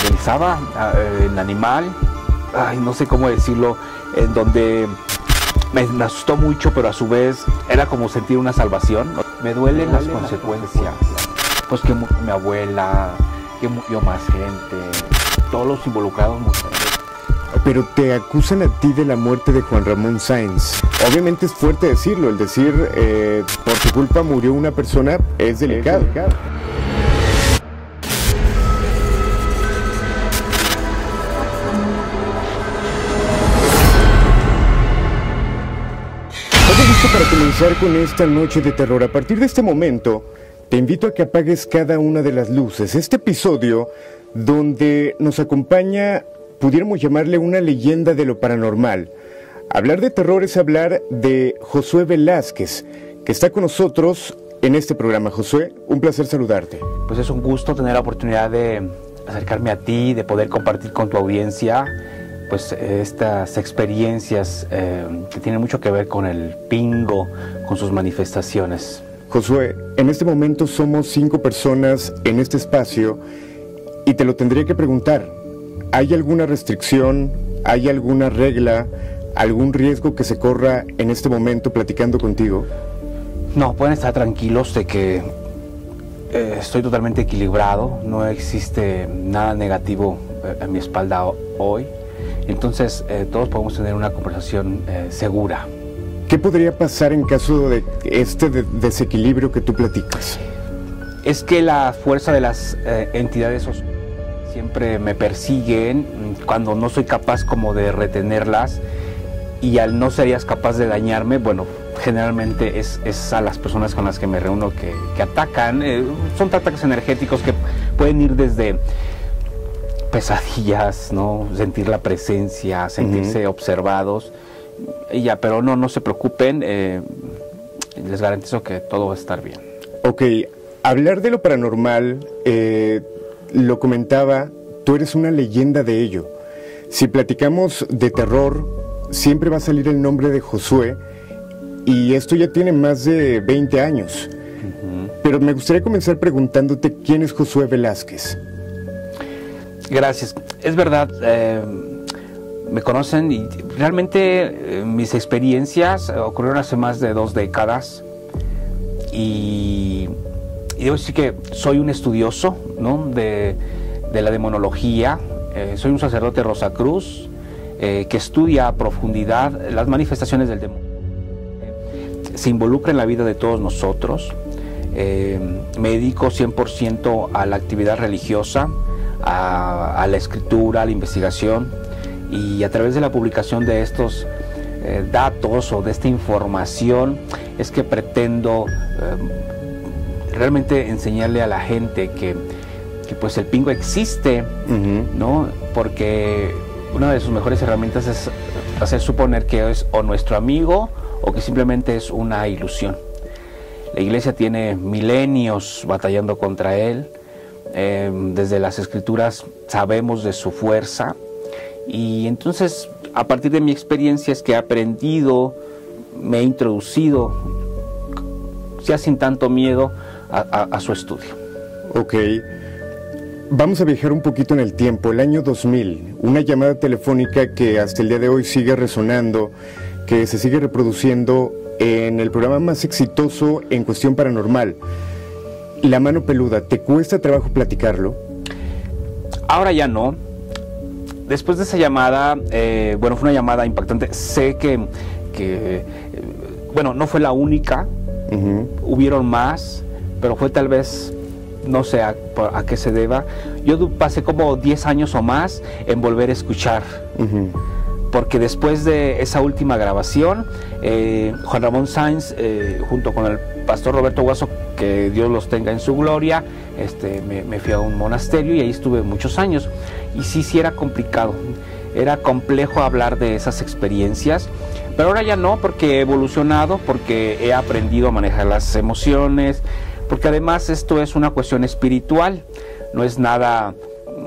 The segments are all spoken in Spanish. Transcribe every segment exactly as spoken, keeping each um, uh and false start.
organizaba uh, en Animal, ay, no sé cómo decirlo, en donde me, me asustó mucho, pero a su vez era como sentir una salvación. Me duelen las consecuencias, pues que mu mi abuela, que murió más gente, todos los involucrados murieron. Pero te acusan a ti de la muerte de Juan Ramón Sáenz. Obviamente es fuerte decirlo, el decir eh, por tu culpa murió una persona es delicado. Es delicado. ¿Estás listo para comenzar con esta noche de terror? A partir de este momento, te invito a que apagues cada una de las luces. Este episodio, donde nos acompaña, pudiéramos llamarle una leyenda de lo paranormal. Hablar de terror es hablar de Josué Velázquez, que está con nosotros en este programa. Josué, un placer saludarte. Pues es un gusto tener la oportunidad de acercarme a ti, de poder compartir con tu audiencia pues estas experiencias eh, que tienen mucho que ver con el Pingo, con sus manifestaciones. Josué, en este momento somos cinco personas en este espacio y te lo tendría que preguntar. ¿Hay alguna restricción, hay alguna regla, algún riesgo que se corra en este momento platicando contigo? No, pueden estar tranquilos de que eh, estoy totalmente equilibrado, no existe nada negativo eh, en mi espalda hoy, entonces eh, todos podemos tener una conversación eh, segura. ¿Qué podría pasar en caso de este de desequilibrio que tú platicas? Es que la fuerza de las eh, entidades siempre me persiguen cuando no soy capaz como de retenerlas, y al no serías capaz de dañarme, bueno, generalmente es, es a las personas con las que me reúno que, que atacan. Eh, son ataques energéticos que pueden ir desde pesadillas, ¿no? Sentir la presencia, sentirse uh-huh. observados, y ya, pero no, no se preocupen, eh, les garantizo que todo va a estar bien. Ok, hablar de lo paranormal, eh, lo comentaba, tú eres una leyenda de ello. Si platicamos de terror, siempre va a salir el nombre de Josué, y esto ya tiene más de veinte años. Uh-huh. Pero me gustaría comenzar preguntándote quién es Josué Velázquez. Gracias. Es verdad, eh, me conocen y realmente eh, mis experiencias ocurrieron hace más de dos décadas, y, y debo decir que soy un estudioso, ¿no? de, de la demonología. Eh, soy un sacerdote Rosacruz eh, que estudia a profundidad las manifestaciones del demonio. Eh, se involucra en la vida de todos nosotros. Eh, me dedico cien por ciento a la actividad religiosa, a, a la escritura, a la investigación, y a través de la publicación de estos eh, datos o de esta información es que pretendo eh, realmente enseñarle a la gente que, que pues el Pingo existe, uh-huh. ¿no? Porque una de sus mejores herramientas es hacer suponer que es o nuestro amigo o que simplemente es una ilusión. La iglesia tiene milenios batallando contra él. Eh, desde las escrituras sabemos de su fuerza, y entonces a partir de mi experiencia es que he aprendido, me he introducido ya sin tanto miedo a, a, a su estudio. Ok, vamos a viajar un poquito en el tiempo, el año dos mil, una llamada telefónica que hasta el día de hoy sigue resonando, que se sigue reproduciendo en el programa más exitoso en cuestión paranormal, La Mano Peluda. ¿Te cuesta trabajo platicarlo? Ahora ya no. Después de esa llamada, eh, bueno, fue una llamada impactante. Sé que, que eh, bueno, no fue la única. Uh-huh. Hubieron más, pero fue tal vez, no sé a, a qué se deba. Yo pasé como diez años o más en volver a escuchar. Uh-huh. Porque después de esa última grabación, eh, Juan Ramón Sáenz, eh, junto con el pastor Roberto Guaso, que Dios los tenga en su gloria, este, me, me fui a un monasterio y ahí estuve muchos años. Y sí, sí era complicado, era complejo hablar de esas experiencias, pero ahora ya no, porque he evolucionado, porque he aprendido a manejar las emociones, porque además esto es una cuestión espiritual, no es nada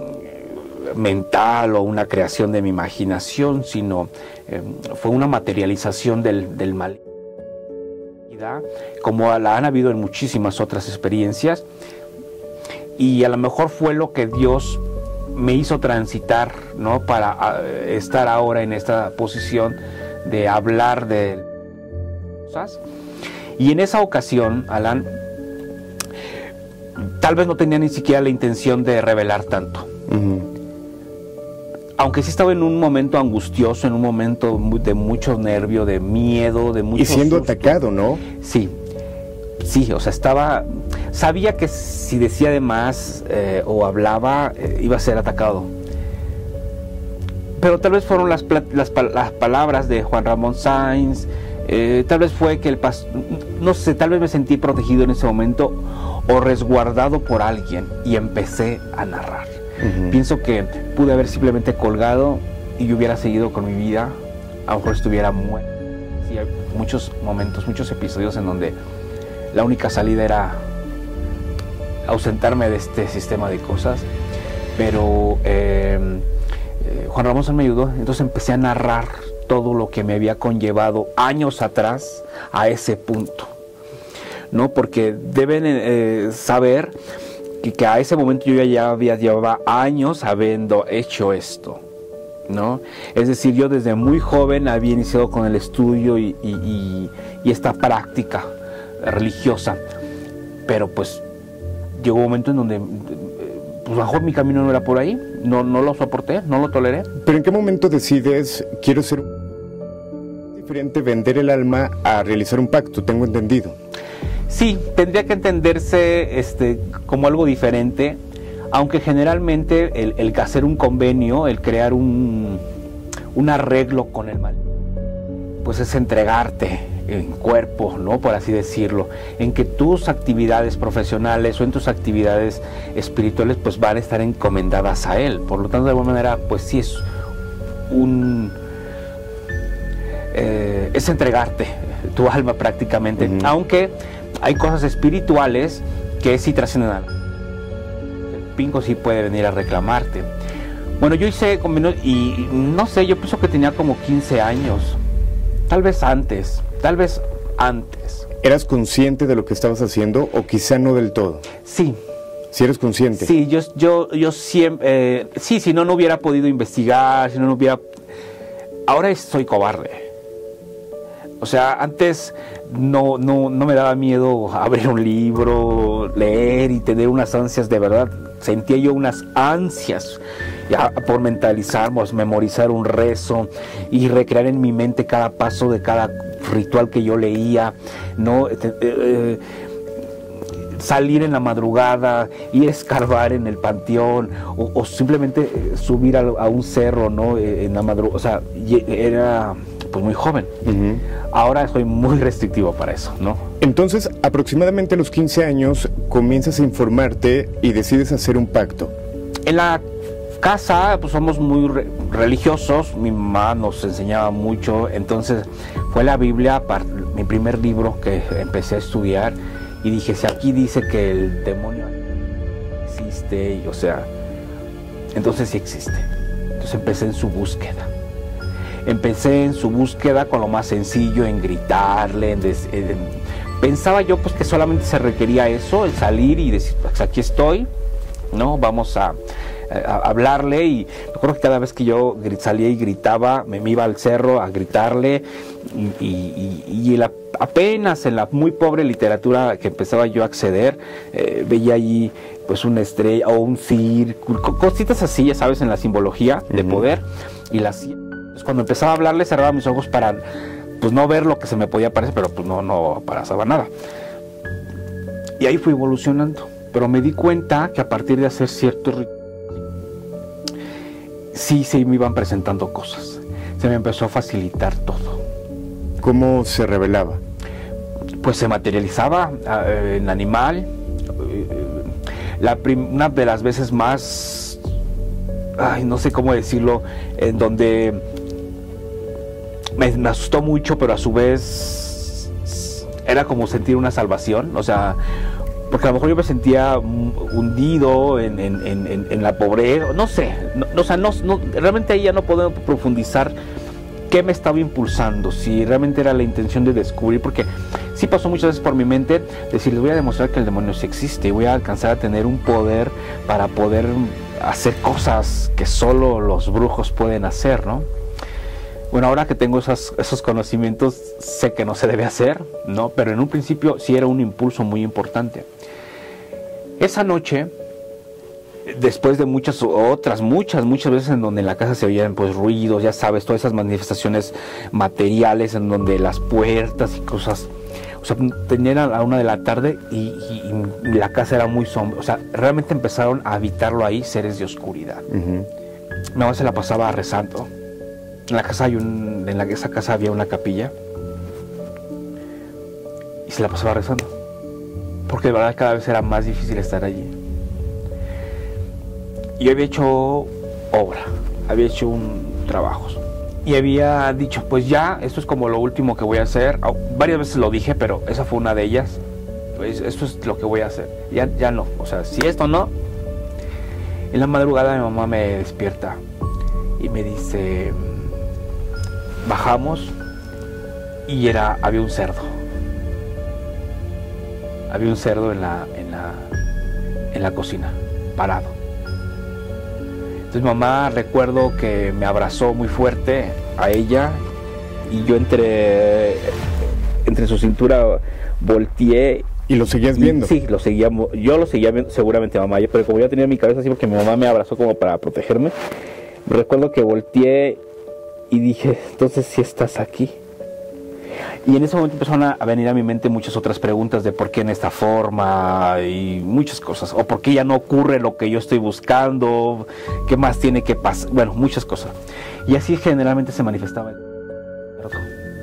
mental o una creación de mi imaginación, sino eh, fue una materialización del, del mal, como la han habido en muchísimas otras experiencias, y a lo mejor fue lo que Dios me hizo transitar, ¿no? Para uh, estar ahora en esta posición de hablar de cosas. Y en esa ocasión, Alan, tal vez no tenía ni siquiera la intención de revelar tanto. Uh-huh. Aunque sí estaba en un momento angustioso, en un momento de mucho nervio, de miedo, de mucho Y siendo susto. atacado, ¿no? Sí, sí, o sea, estaba... Sabía que si decía de más eh, o hablaba, eh, iba a ser atacado. Pero tal vez fueron las, las, las palabras de Juan Ramón Sáenz, eh, tal vez fue que el pastor... No sé, tal vez me sentí protegido en ese momento o resguardado por alguien y empecé a narrar. Uh-huh. Pienso que pude haber simplemente colgado y yo hubiera seguido con mi vida, a lo mejor estuviera muerto. Sí, hay muchos momentos, muchos episodios en donde la única salida era ausentarme de este sistema de cosas, pero eh, eh, Juan Ramón me ayudó, entonces empecé a narrar todo lo que me había conllevado años atrás a ese punto, ¿no? Porque deben eh, saber que, que a ese momento yo ya había llevaba años habiendo hecho esto, ¿no? Es decir, yo desde muy joven había iniciado con el estudio y, y, y, y esta práctica religiosa, pero pues llegó un momento en donde pues mejor mi camino no era por ahí, no, no lo soporté, no lo toleré. ¿Pero en qué momento decides, quiero ser diferente, vender el alma a realizar un pacto? Tengo entendido. Sí, tendría que entenderse este, como algo diferente, aunque generalmente el, el hacer un convenio, el crear un, un arreglo con el mal, pues es entregarte en cuerpo, ¿no? Por así decirlo, en que tus actividades profesionales o en tus actividades espirituales pues van a estar encomendadas a él. Por lo tanto, de alguna manera, pues sí es un... Eh, es entregarte tu alma prácticamente, uh-huh. Aunque hay cosas espirituales que sí trascienden al... El pingo sí puede venir a reclamarte. Bueno, yo hice convenio y no sé, yo pienso que tenía como quince años, tal vez antes, tal vez antes. ¿Eras consciente de lo que estabas haciendo o quizá no del todo? Sí. ¿Sí eres consciente? Sí, yo, yo, yo siempre... Eh, sí, si no, no hubiera podido investigar, si no, no hubiera... Ahora soy cobarde. O sea, antes no, no, no me daba miedo abrir un libro, leer y tener unas ansias de verdad. Sentía yo unas ansias ya por mentalizar, por memorizar un rezo y recrear en mi mente cada paso de cada ritual que yo leía, ¿no? Eh, eh, salir en la madrugada, ir a escarbar en el panteón o, o simplemente subir a, a un cerro, ¿no? En la madrugada, o sea, era pues muy joven. Uh-huh. Ahora estoy muy restrictivo para eso, ¿no? Entonces, aproximadamente a los quince años comienzas a informarte y decides hacer un pacto. En la casa pues somos muy re religiosos, mi mamá nos enseñaba mucho, entonces fue la Biblia, mi primer libro que empecé a estudiar y dije, si aquí dice que el demonio existe, y, o sea, entonces sí existe. Entonces empecé en su búsqueda. Empecé en su búsqueda con lo más sencillo, en gritarle, en des, en, pensaba yo pues que solamente se requería eso, el salir y decir, pues aquí estoy, ¿no? Vamos a, a, a hablarle, y me acuerdo que cada vez que yo salía y gritaba, me, me iba al cerro a gritarle, y, y, y, y la, apenas en la muy pobre literatura que empezaba yo a acceder, eh, veía allí pues una estrella o un círculo, cositas así, ya sabes, en la simbología de uh-huh. poder, y las... Cuando empezaba a hablarle cerraba mis ojos para pues no ver lo que se me podía parecer, pero pues no, no pasaba nada. Y ahí fui evolucionando, pero me di cuenta que a partir de hacer ciertos rituales, sí se me iban presentando cosas, se me empezó a facilitar todo. ¿Cómo se revelaba? Pues se materializaba eh, en animal, eh, la una de las veces más, ay, no sé cómo decirlo, en donde Me, me asustó mucho, pero a su vez era como sentir una salvación, o sea, porque a lo mejor yo me sentía hundido en, en, en, en la pobreza, no sé, no, o sea, no, no, realmente ahí ya no puedo profundizar qué me estaba impulsando, si realmente era la intención de descubrir, porque sí pasó muchas veces por mi mente decir, les voy a demostrar que el demonio sí existe y voy a alcanzar a tener un poder para poder hacer cosas que solo los brujos pueden hacer, ¿no? Bueno, ahora que tengo esas, esos conocimientos, sé que no se debe hacer, ¿no? Pero en un principio sí era un impulso muy importante. Esa noche, después de muchas otras, muchas, muchas veces en donde en la casa se oían pues ruidos, ya sabes, todas esas manifestaciones materiales en donde las puertas y cosas, o sea, tenían a la una de la tarde y, y, y la casa era muy sombría, o sea, realmente empezaron a habitarlo ahí seres de oscuridad. Uh-huh. Mi mamá se la pasaba rezando. En la casa hay un, en la, esa casa había una capilla y se la pasaba rezando, porque de verdad cada vez era más difícil estar allí. Yo había hecho obra, había hecho un trabajo y había dicho, pues ya, esto es como lo último que voy a hacer. Varias veces lo dije, pero esa fue una de ellas. Pues esto es lo que voy a hacer, ya, ya no, o sea, si esto no. En la madrugada mi mamá me despierta y me dice, bajamos y era, había un cerdo. Había un cerdo en la, en la, en la cocina, parado. Entonces mamá, recuerdo que me abrazó muy fuerte a ella y yo entre, entre su cintura volteé. ¿Y lo seguías viendo? Y, sí, lo seguía, yo lo seguía viendo, seguramente mamá, pero como yo tenía mi cabeza así porque mi mamá me abrazó como para protegerme, recuerdo que volteé y dije, entonces sí estás aquí. Y en ese momento empezaron a venir a mi mente muchas otras preguntas de por qué en esta forma y muchas cosas, o por qué ya no ocurre lo que yo estoy buscando, qué más tiene que pasar, bueno, muchas cosas. Y así generalmente se manifestaba el cerdo.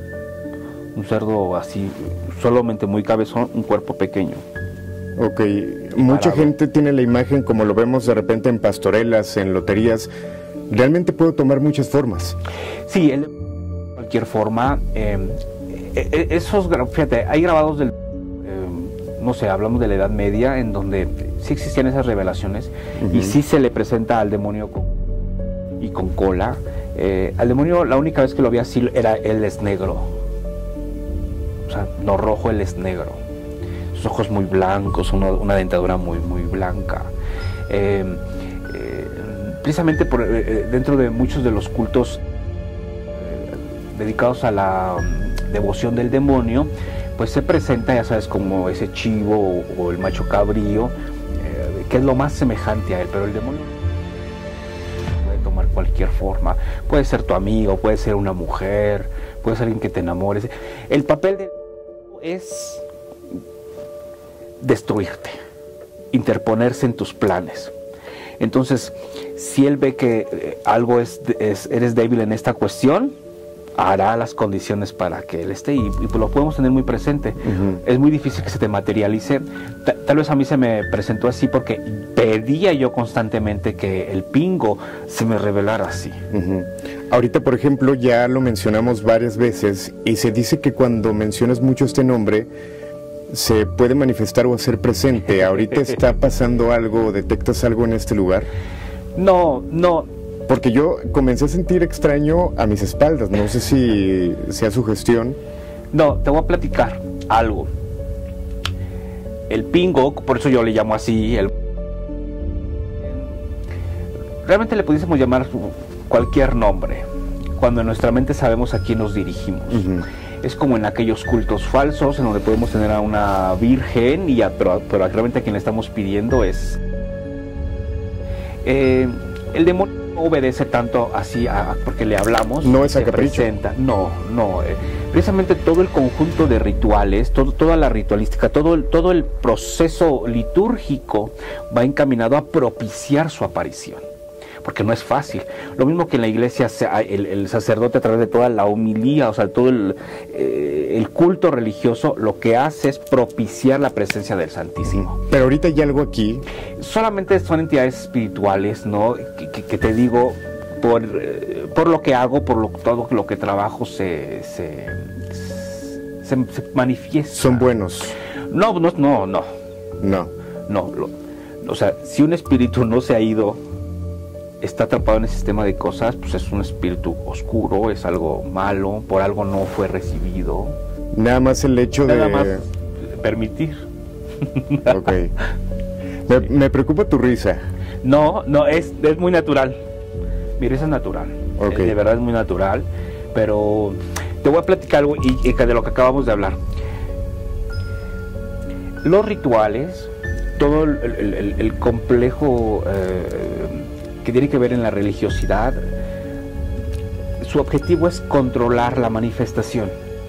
Un cerdo así, solamente muy cabezón, un cuerpo pequeño. Ok, mucha gente tiene la imagen como lo vemos de repente en pastorelas, en loterías. Realmente puede tomar muchas formas. Sí, él, de cualquier forma. Eh, esos, fíjate, hay grabados del, eh, no sé, hablamos de la Edad Media, en donde sí existían esas revelaciones, uh-huh. Y sí se le presenta al demonio con, y con cola. Eh, al demonio la única vez que lo vi así era él es negro, o sea, no rojo, él es negro. Sus ojos muy blancos, una, una dentadura muy, muy blanca. Eh, eh, precisamente por, eh, dentro de muchos de los cultos eh, dedicados a la devoción del demonio, pues se presenta, ya sabes, como ese chivo o, o el macho cabrío, eh, que es lo más semejante a él, pero el demonio puede tomar cualquier forma, puede ser tu amigo, puede ser una mujer, puede ser alguien que te enamores. El papel de es destruirte, interponerse en tus planes. Entonces, si él ve que eh, algo es, es, eres débil en esta cuestión, hará las condiciones para que él esté y, y pues lo podemos tener muy presente. Uh-huh. Es muy difícil que se te materialice. Ta, tal vez a mí se me presentó así porque pedía yo constantemente que el pingo se me revelara así. Uh-huh. Ahorita, por ejemplo, ya lo mencionamos varias veces y se dice que cuando mencionas mucho este nombre se puede manifestar o hacer presente. ¿Ahorita está pasando algo, detectas algo en este lugar? No, no. Porque yo comencé a sentir extraño a mis espaldas, no sé si sea sugestión. No, te voy a platicar algo. El pingo, por eso yo le llamo así, el... realmente le pudiésemos llamar cualquier nombre, cuando en nuestra mente sabemos a quién nos dirigimos. Uh-huh. Es como en aquellos cultos falsos, en donde podemos tener a una virgen, y a, pero, pero realmente a quien le estamos pidiendo es... Eh, el demonio no obedece tanto así a, a, porque le hablamos, no es a se capricho. Presenta. No, no. Eh, precisamente todo el conjunto de rituales, todo, toda la ritualística, todo el, todo el proceso litúrgico va encaminado a propiciar su aparición. Porque no es fácil. Lo mismo que en la iglesia, el, el sacerdote a través de toda la homilía, o sea, todo el, eh, el culto religioso, lo que hace es propiciar la presencia del Santísimo. Pero ahorita hay algo aquí. Solamente son entidades espirituales, ¿no? Que, que, que te digo, por, eh, por lo que hago, por lo, todo lo que trabajo, se, se, se, se manifiesta. ¿Son buenos? No, no, no, no. No. No, lo, o sea, si un espíritu no se ha ido, está atrapado en ese sistema de cosas, pues es un espíritu oscuro, es algo malo, por algo no fue recibido. Nada más el hecho Nada de... más permitir. Ok. Me, me preocupa tu risa. No, no, es, es muy natural. Mira, eso es natural. Okay. Eh, de verdad es muy natural. Pero te voy a platicar algo y, y de lo que acabamos de hablar. Los rituales, todo el, el, el, el complejo eh, que tiene que ver en la religiosidad, su objetivo es controlar la manifestación.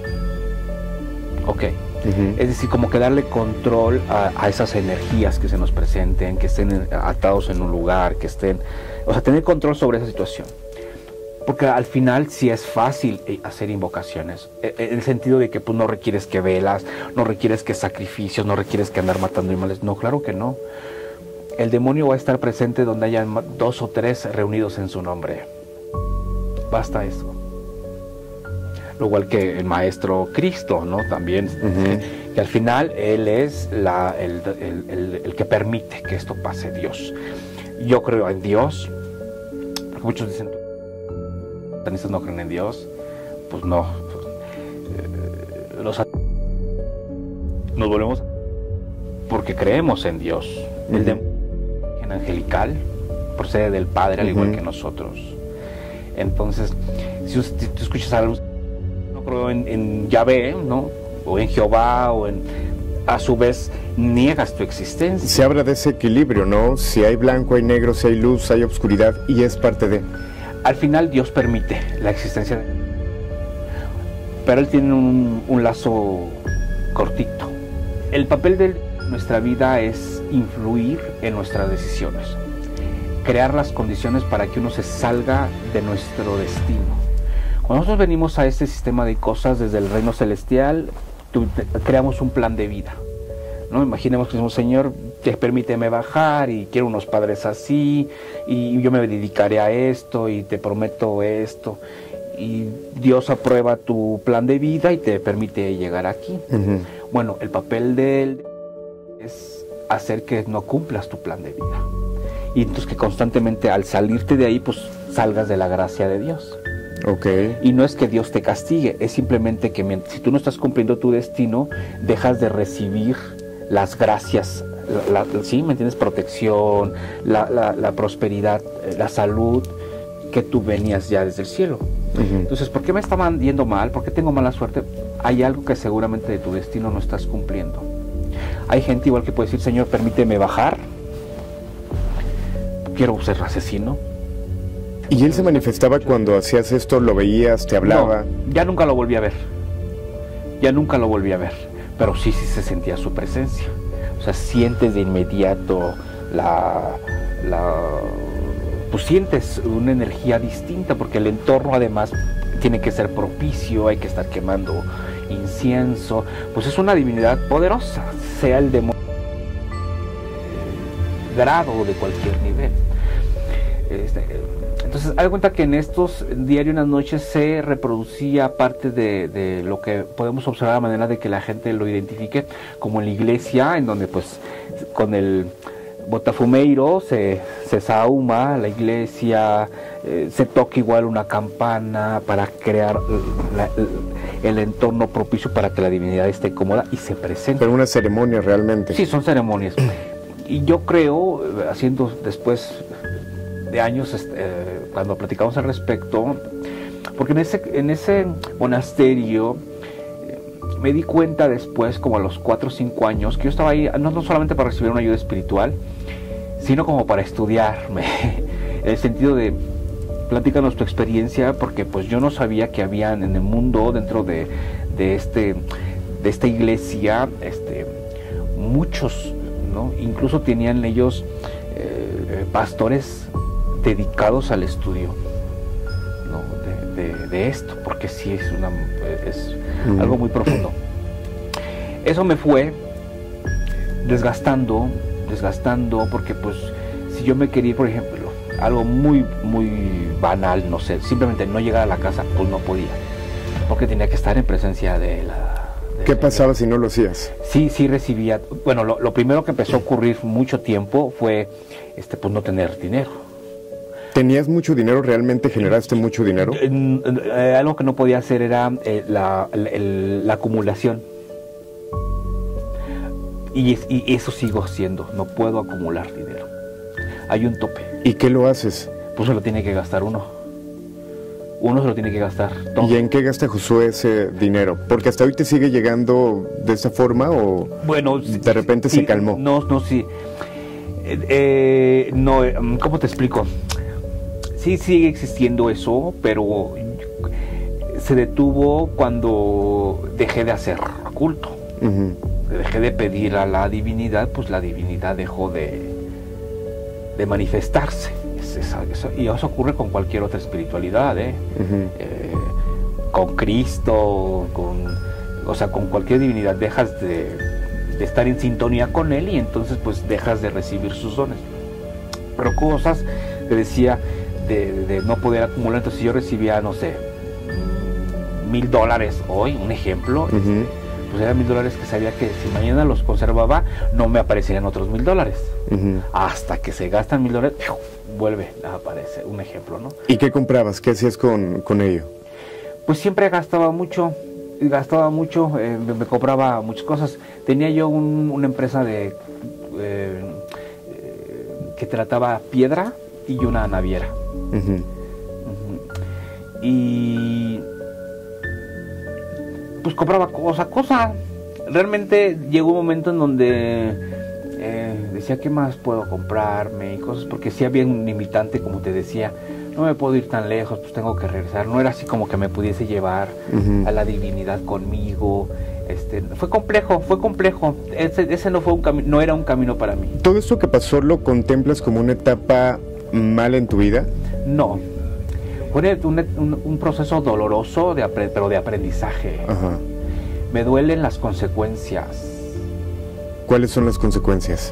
Ok. Uh-huh. Es decir, como que darle control a, a esas energías que se nos presenten, que estén atados en un lugar, que estén... O sea, tener control sobre esa situación. Porque al final sí es fácil hacer invocaciones, en el sentido de que pues, no requieres que velas, no requieres que sacrificios, no requieres que andar matando animales. No, claro que no. El demonio va a estar presente donde haya dos o tres reunidos en su nombre. Basta eso. Lo igual que el Maestro Cristo, ¿no? También, uh-huh. que al final Él es la, el, el, el, el que permite que esto pase, Dios. Yo creo en Dios, porque muchos dicen, ¿los no creen en Dios? Pues no. Eh, los, nos volvemos porque creemos en Dios. Uh-huh. El demonio angelical procede del Padre, al uh-huh. igual que nosotros. Entonces, si, si tú escuchas algo, no creo en, en Yahvé, ¿no? O en Jehová, o en... a su vez, niegas tu existencia. Se habla de ese equilibrio, ¿no? Si hay blanco, hay negro, si hay luz, hay oscuridad, y es parte de... Al final Dios permite la existencia de... Pero Él tiene un, un lazo cortito. El papel de nuestra vida es influir en nuestras decisiones. Crear las condiciones para que uno se salga de nuestro destino. Cuando nosotros venimos a este sistema de cosas desde el reino celestial, tu, creamos un plan de vida, ¿no? Imaginemos que decimos, Señor, te permíteme bajar y quiero unos padres así y yo me dedicaré a esto y te prometo esto, y Dios aprueba tu plan de vida y te permite llegar aquí. Uh-huh. Bueno, el papel de Él es hacer que no cumplas tu plan de vida y entonces que constantemente al salirte de ahí pues salgas de la gracia de Dios. Okay. Y no es que Dios te castigue, es simplemente que mientras, si tú no estás cumpliendo tu destino, dejas de recibir las gracias, la, la, ¿sí? ¿Me entiendes? Protección, la, la, la prosperidad, la salud que tú venías ya desde el cielo. Uh-huh. Entonces, ¿por qué me está yendo mal? ¿Por qué tengo mala suerte? Hay algo que seguramente de tu destino no estás cumpliendo. Hay gente igual que puede decir, Señor, permíteme bajar, quiero ser asesino. ¿Y él se manifestaba cuando hacías esto? ¿Lo veías? ¿Te hablaba? No, ya nunca lo volví a ver. Ya nunca lo volví a ver. Pero sí, sí se sentía su presencia. O sea, sientes de inmediato la... la pues sientes una energía distinta, porque el entorno además tiene que ser propicio, hay que estar quemando incienso. Pues es una divinidad poderosa, sea el demonio eh, grado de cualquier nivel. Este, Entonces, haz de cuenta que en estos diarios en las noches se reproducía parte de, de lo que podemos observar de manera de que la gente lo identifique, como en la iglesia, en donde pues con el botafumeiro se, se sahuma la iglesia, eh, se toca igual una campana para crear la, el entorno propicio para que la divinidad esté cómoda y se presente. Pero una ceremonia realmente. Sí, son ceremonias. Y yo creo, haciendo después... de años eh, cuando platicamos al respecto, porque en ese, en ese monasterio eh, me di cuenta después, como a los cuatro o cinco años, que yo estaba ahí no, no solamente para recibir una ayuda espiritual, sino como para estudiarme, en el sentido de platícanos tu experiencia, porque pues yo no sabía que habían en el mundo, dentro de, de, este, de esta iglesia, este, muchos, ¿no? Incluso tenían ellos eh, pastores dedicados al estudio, ¿no? de, de, de esto, porque sí es, una, es mm. algo muy profundo. Eso me fue desgastando, desgastando, porque pues si yo me quería ir, por ejemplo, algo muy, muy banal, no sé, simplemente no llegar a la casa, pues no podía, porque tenía que estar en presencia de la... De, ¿Qué pasaba de, si no lo hacías? Sí, sí recibía, bueno, lo, lo primero que empezó a ocurrir mucho tiempo fue, este, pues no tener dinero. ¿Tenías mucho dinero? ¿Realmente generaste mucho dinero? Eh, eh, algo que no podía hacer era eh, la, la, el, la acumulación. Y, y eso sigo haciendo, no puedo acumular dinero. hay un tope. ¿Y qué lo haces? Pues se lo tiene que gastar uno. Uno se lo tiene que gastar todo. ¿Y en qué gasta Josué ese dinero? Porque hasta hoy te sigue llegando de esa forma o bueno, de repente sí, se calmó. No, no, sí. Eh, eh, no, ¿cómo te explico? Sí sigue existiendo eso, pero se detuvo cuando dejé de hacer culto. Uh-huh. Dejé de pedir a la divinidad, pues la divinidad dejó de, de manifestarse. Es, es, eso, y eso ocurre con cualquier otra espiritualidad, ¿eh? Uh-huh. eh, con Cristo, con, o sea, con cualquier divinidad dejas de, de estar en sintonía con él y entonces pues dejas de recibir sus dones. Pero cosas, te decía, de, de no poder acumular. Entonces si yo recibía, no sé, mil dólares hoy, un ejemplo, uh-huh. este, pues eran mil dólares que sabía que si mañana los conservaba no me aparecerían otros mil dólares. Uh-huh. Hasta que se gastan mil dólares, vuelve a aparecer, un ejemplo, ¿no? ¿Y qué comprabas? ¿Qué hacías con, con ello? Pues siempre gastaba mucho, gastaba mucho, eh, me, me compraba muchas cosas. Tenía yo un, una empresa de eh, eh, que trataba piedra y una naviera. Uh-huh. Uh-huh. Y pues compraba cosa, cosa. Realmente llegó un momento en donde eh, decía, ¿qué más puedo comprarme? Y cosas, porque sí había un limitante, como te decía, no me puedo ir tan lejos, pues tengo que regresar. No era así como que me pudiese llevar uh-huh. a la divinidad conmigo. Este, fue complejo, fue complejo. Ese, ese no fue un camino, no era un camino para mí. ¿Todo esto que pasó lo contemplas como una etapa mala en tu vida? No. Fue un, un, un proceso doloroso, de, pero de aprendizaje. Ajá. Me duelen las consecuencias. ¿Cuáles son las consecuencias?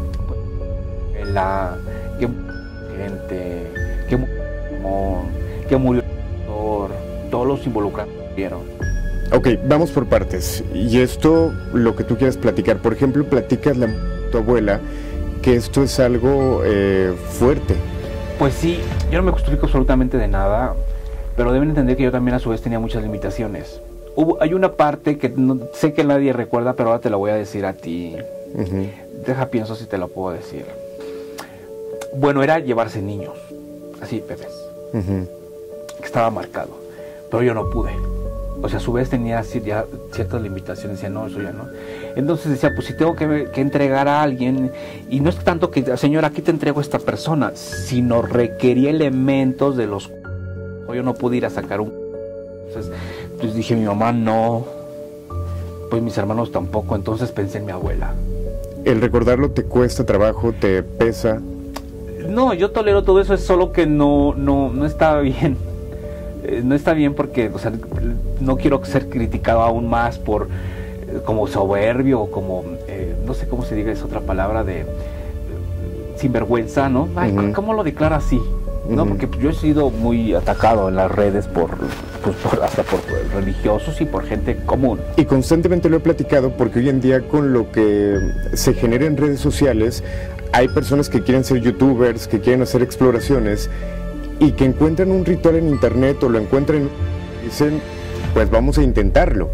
La que gente, que murió, que murió el doctor, todos los involucrados murieron. Ok, vamos por partes. Y esto, lo que tú quieras platicar. Por ejemplo, platicas la tu abuela que esto es algo eh, fuerte. Pues sí, yo no me justifico absolutamente de nada, pero deben entender que yo también a su vez tenía muchas limitaciones. Hubo, hay una parte que no, sé que nadie recuerda, pero ahora te la voy a decir a ti. Uh-huh. Deja, pienso si te lo puedo decir. Bueno, era llevarse niños, así, bebés. Uh-huh. Estaba marcado, pero yo no pude. O sea, a su vez tenía ya ciertas limitaciones, decía, no, eso ya no. Entonces decía, pues si tengo que, que entregar a alguien, y no es tanto que, señora, aquí te entrego a esta persona, sino requería elementos de los o yo no pude ir a sacar un. Entonces, pues dije, mi mamá no, pues mis hermanos tampoco, entonces pensé en mi abuela. ¿El recordarlo te cuesta trabajo, te pesa? No, yo tolero todo eso, es solo que no, no, no está bien. No está bien porque, o sea, no quiero ser criticado aún más por eh, como soberbio o como, eh, no sé cómo se diga, es otra palabra de eh, sinvergüenza, ¿no? Ay, uh-huh. ¿Cómo lo declara así? ¿No? Uh-huh. Porque yo he sido muy atacado en las redes por, pues, por hasta por religiosos y por gente común. Y constantemente lo he platicado porque hoy en día con lo que se genera en redes sociales, hay personas que quieren ser youtubers, que quieren hacer exploraciones y que encuentran un ritual en internet o lo encuentran y dicen, pues vamos a intentarlo.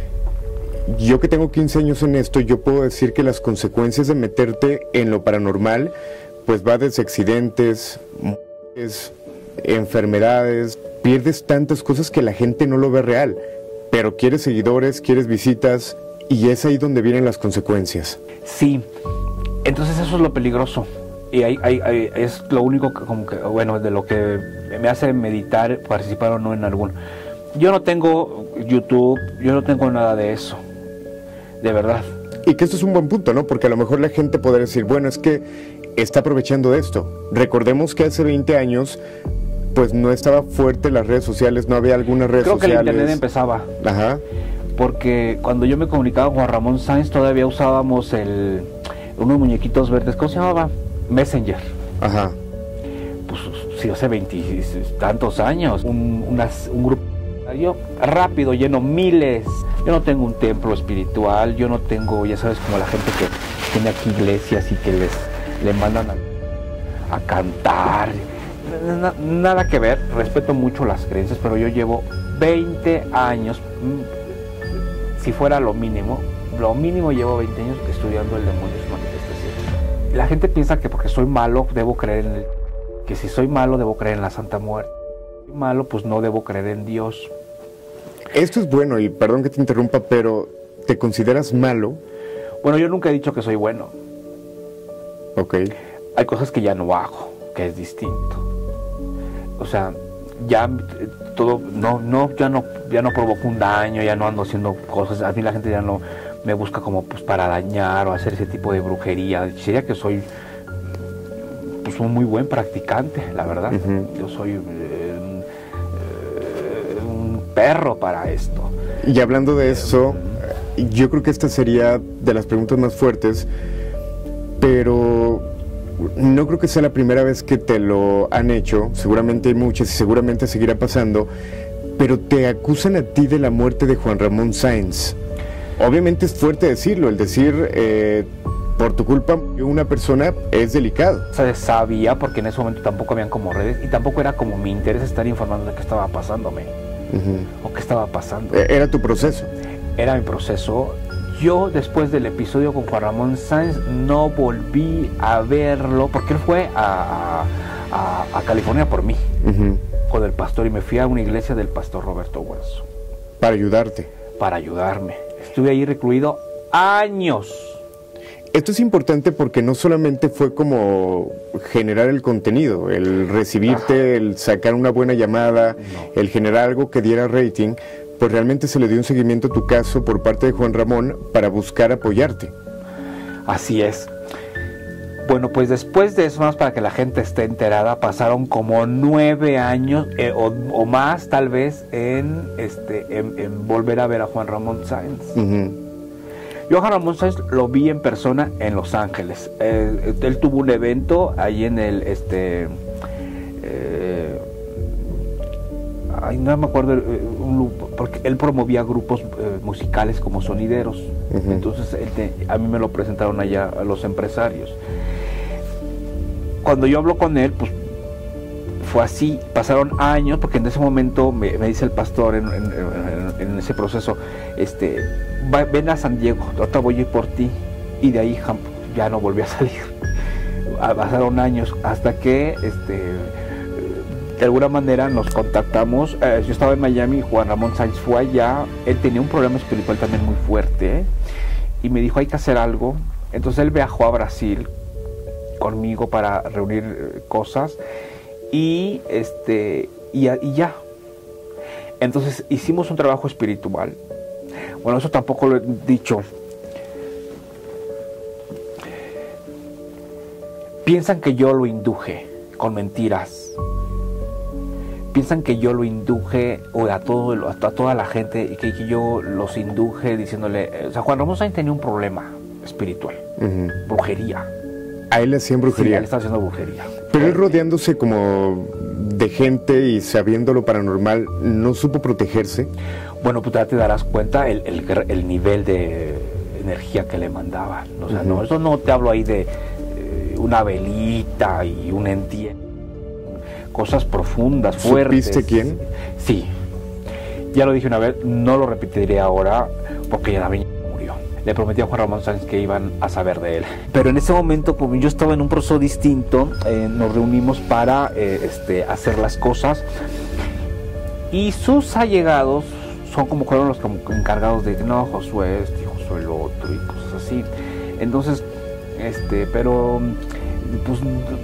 Yo que tengo quince años en esto, yo puedo decir que las consecuencias de meterte en lo paranormal, pues va desde accidentes, muertes, enfermedades, pierdes tantas cosas que la gente no lo ve real, pero quieres seguidores, quieres visitas y es ahí donde vienen las consecuencias. Sí, entonces eso es lo peligroso. Y hay, hay, hay, es lo único que, como que, bueno, de lo que me hace meditar, participar o no en alguno. Yo no tengo YouTube, yo no tengo nada de eso, de verdad. Y que esto es un buen punto, ¿no? Porque a lo mejor la gente podría decir, bueno, es que está aprovechando de esto. Recordemos que hace veinte años, pues no estaba fuerte las redes sociales, no había algunas redes Creo sociales. Creo que el internet empezaba. Ajá. Porque cuando yo me comunicaba con Juan Ramón Sáenz, todavía usábamos el, unos muñequitos verdes, ¿cómo se llamaba? Messenger. Ajá. Pues sí, hace veintitantos años. Un, unas, un grupo yo, rápido, lleno, miles. Yo no tengo un templo espiritual, yo no tengo, ya sabes, como la gente que tiene aquí iglesias y que les le mandan a, a cantar. Na, nada que ver, respeto mucho las creencias, pero yo llevo veinte años, si fuera lo mínimo, lo mínimo llevo veinte años estudiando el demonio y sus manifestaciones. la gente piensa que porque soy malo debo creer en el, que si soy malo debo creer en la Santa Muerte. Si soy malo, pues no debo creer en Dios. Esto es bueno, y perdón que te interrumpa, pero ¿te consideras malo? Bueno, yo nunca he dicho que soy bueno. Ok. Hay cosas que ya no hago, que es distinto. O sea, ya todo, no, no, ya no, ya no provoco un daño, ya no ando haciendo cosas. A mí la gente ya no me busca como pues para dañar o hacer ese tipo de brujería. Sería que soy pues un muy buen practicante, la verdad. Uh-huh. Yo soy eh, eh, un perro para esto. Y hablando de eso, yo creo que esta sería de las preguntas más fuertes, pero no creo que sea la primera vez que te lo han hecho. Seguramente hay muchas y seguramente seguirá pasando, pero te acusan a ti de la muerte de Juan Ramón Sáenz. Obviamente es fuerte decirlo, el decir eh, por tu culpa una persona es delicado. Se sabía, porque en ese momento tampoco habían como redes y tampoco era como mi interés estar informando de qué estaba pasándome. Uh-huh. O qué estaba pasando. Era tu proceso. Era mi proceso. Yo después del episodio con Juan Ramón Sáenz no volví a verlo, porque él fue a, a, a California por mí, uh-huh. con el pastor, y me fui a una iglesia del pastor Roberto Huerzo. Para ayudarte. Para ayudarme. Estuve ahí recluido años. Esto es importante porque no solamente fue como generar el contenido, el recibirte, Ajá. el sacar una buena llamada, no. el generar algo que diera rating, pues realmente se le dio un seguimiento a tu caso por parte de Juan Ramón para buscar apoyarte. Así es. Bueno, pues después de eso, más para que la gente esté enterada, pasaron como nueve años eh, o, o más tal vez en, este, en, en volver a ver a Juan Ramón Sáenz. Uh-huh. Yo a Juan Ramón Sáenz lo vi en persona en Los Ángeles. Eh, él tuvo un evento ahí en el, este, eh, ay, no me acuerdo, un, porque él promovía grupos eh, musicales como sonideros. Uh-huh. Entonces él te, a mí me lo presentaron allá a los empresarios. Cuando yo hablo con él, pues fue así, pasaron años, porque en ese momento me, me dice el pastor en, en, en, en ese proceso, este, va, ven a San Diego, ahorita voy a ir por ti, y de ahí ya no volví a salir. Pasaron años hasta que este, de alguna manera nos contactamos. Eh, yo estaba en Miami, Juan Ramón Sáenz fue allá, él tenía un problema espiritual también muy fuerte, ¿eh? Y me dijo hay que hacer algo. Entonces él viajó a Brasil conmigo para reunir cosas y este y, y ya. Entonces hicimos un trabajo espiritual. Bueno, eso tampoco lo he dicho. Piensan que yo lo induje con mentiras. Piensan que yo lo induje o a, todo, a toda la gente, y que, que yo los induje diciéndole... O sea, Juan Ramón Sáenz tenía un problema espiritual, uh-huh. brujería. A él le hacían brujería. Sí, él estaba haciendo brujería. Pero él, rodeándose como de gente y sabiendo lo paranormal, ¿no supo protegerse? Bueno, pues ya te darás cuenta el, el, el nivel de energía que le mandaban. O sea, uh-huh. no, eso no te hablo ahí de eh, una velita y un entierro. Cosas profundas, fuertes. ¿Supiste quién? Sí. Ya lo dije una vez, no lo repetiré ahora, porque ya la murió. Le prometí a Juan Ramón Sáenz que iban a saber de él. Pero en ese momento, como yo estaba en un proceso distinto, eh, nos reunimos para eh, este, hacer las cosas. Y sus allegados son como fueron los como encargados de, no, Josué este, Josué el otro, y cosas así. Entonces, este, pero, pues...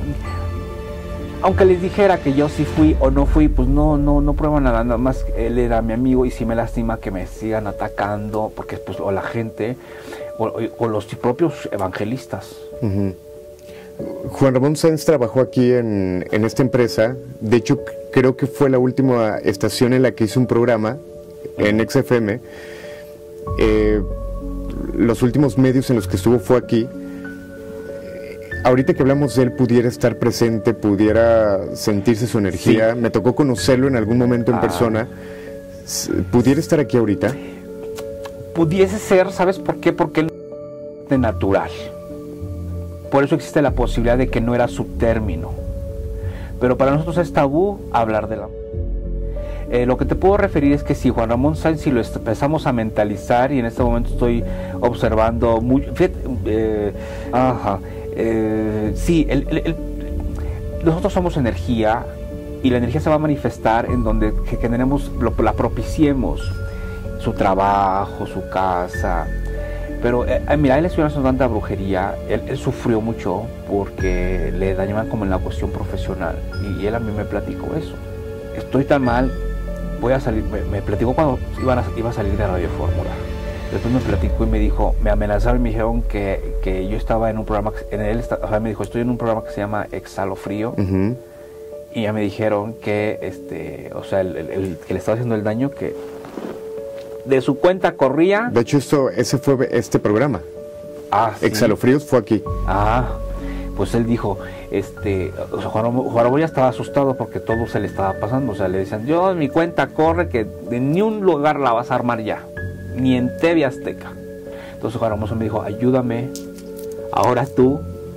aunque les dijera que yo sí fui o no fui, pues no, no, no prueba nada, nada más él era mi amigo y sí me lastima que me sigan atacando, porque pues o la gente, o, o los propios evangelistas. Uh-huh. Juan Ramón Sáenz trabajó aquí en, en esta empresa, de hecho creo que fue la última estación en la que hizo un programa, uh-huh. en X F M, eh, los últimos medios en los que estuvo fue aquí. Ahorita que hablamos de él, pudiera estar presente, pudiera sentirse su energía. Sí. Me tocó conocerlo en algún momento en ah. persona. ¿Pudiera estar aquí ahorita? Pudiese ser, ¿sabes por qué? Porque él es de natural. Por eso existe la posibilidad de que no era su término. Pero para nosotros es tabú hablar de la... Eh, lo que te puedo referir es que si Juan Ramón Sáenz, si lo empezamos a mentalizar, y en este momento estoy observando muy... Fíjate, eh, ajá... Eh, sí, el, el, el, nosotros somos energía y la energía se va a manifestar en donde generemos, lo, la propiciemos, su trabajo, su casa. Pero eh, mira, él estudió haciendo tanta brujería, él, él sufrió mucho porque le dañaban como en la cuestión profesional y, y él a mí me platicó eso. Estoy tan mal, voy a salir, me, me platicó cuando iban a, iba a salir de Radio Fórmula. Después me platicó y me dijo, me amenazaron y me dijeron que, que yo estaba en un programa, en él, o sea, me dijo, estoy en un programa que se llama Exhalo Frío. Uh-huh. Y ya me dijeron que, este, o sea, el, el, el que le estaba haciendo el daño, que de su cuenta corría. De hecho, esto, ese fue este programa. Ah, sí. Exhalofríos fue aquí. Ah, pues él dijo, este, o sea, Juan Ramón ya estaba asustado porque todo se le estaba pasando. O sea, le decían, yo en mi cuenta corre que de ni un lugar la vas a armar ya, ni en T V Azteca. Entonces Juan Ramón me dijo, ayúdame, ahora tú,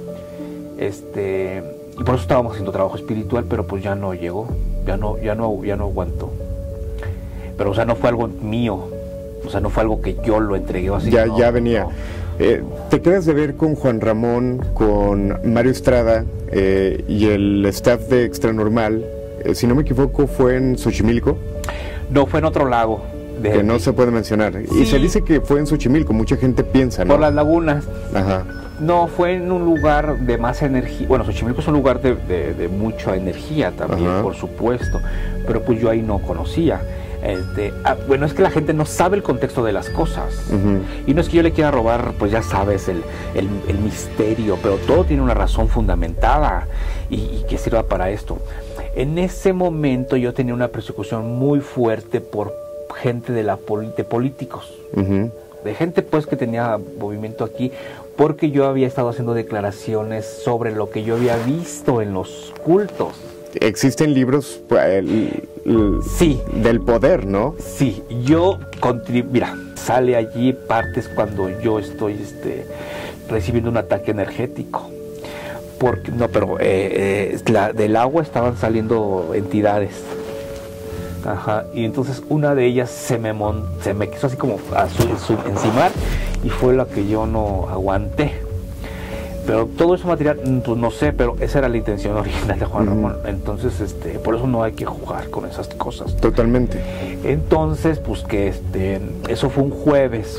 este, y por eso estábamos haciendo trabajo espiritual, pero pues ya no llegó, ya no, ya no, ya no aguantó. Pero, o sea, no fue algo mío, o sea, no fue algo que yo lo entregué así. Ya, no, ya venía. No. Eh, ¿Te quedas de ver con Juan Ramón, con Mario Estrada eh, y el staff de Extranormal? Eh, si no me equivoco, ¿fue en Xochimilco? No, fue en otro lago. De que no se puede mencionar. Sí. Y se dice que fue en Xochimilco, mucha gente piensa, ¿no? Por las lagunas. Ajá. No, fue en un lugar de más energía. Bueno, Xochimilco es un lugar de, de, de mucha energía también, ajá, por supuesto. Pero pues yo ahí no conocía. Este, ah, bueno, es que la gente no sabe el contexto de las cosas. Uh-huh. Y no es que yo le quiera robar, pues ya sabes, el, el, el misterio, pero todo tiene una razón fundamentada y, y que sirva para esto. En ese momento yo tenía una persecución muy fuerte por gente de, la, de políticos. Uh-huh. De gente pues que tenía movimiento aquí, porque yo había estado haciendo declaraciones sobre lo que yo había visto en los cultos. Existen libros el, el, sí. del poder, ¿no? Sí, yo contribu- mira, sale allí partes cuando yo estoy este, recibiendo un ataque energético. Porque, no, pero eh, eh, la, del agua estaban saliendo entidades. Ajá, y entonces una de ellas se me, mon- se me quiso así como a su, su, encimar y fue la que yo no aguanté. Pero todo ese material, pues no sé, pero esa era la intención original de Juan Ramón. Uh-huh. Entonces, este, por eso no hay que jugar con esas cosas. Totalmente. Entonces, pues que este, eso fue un jueves.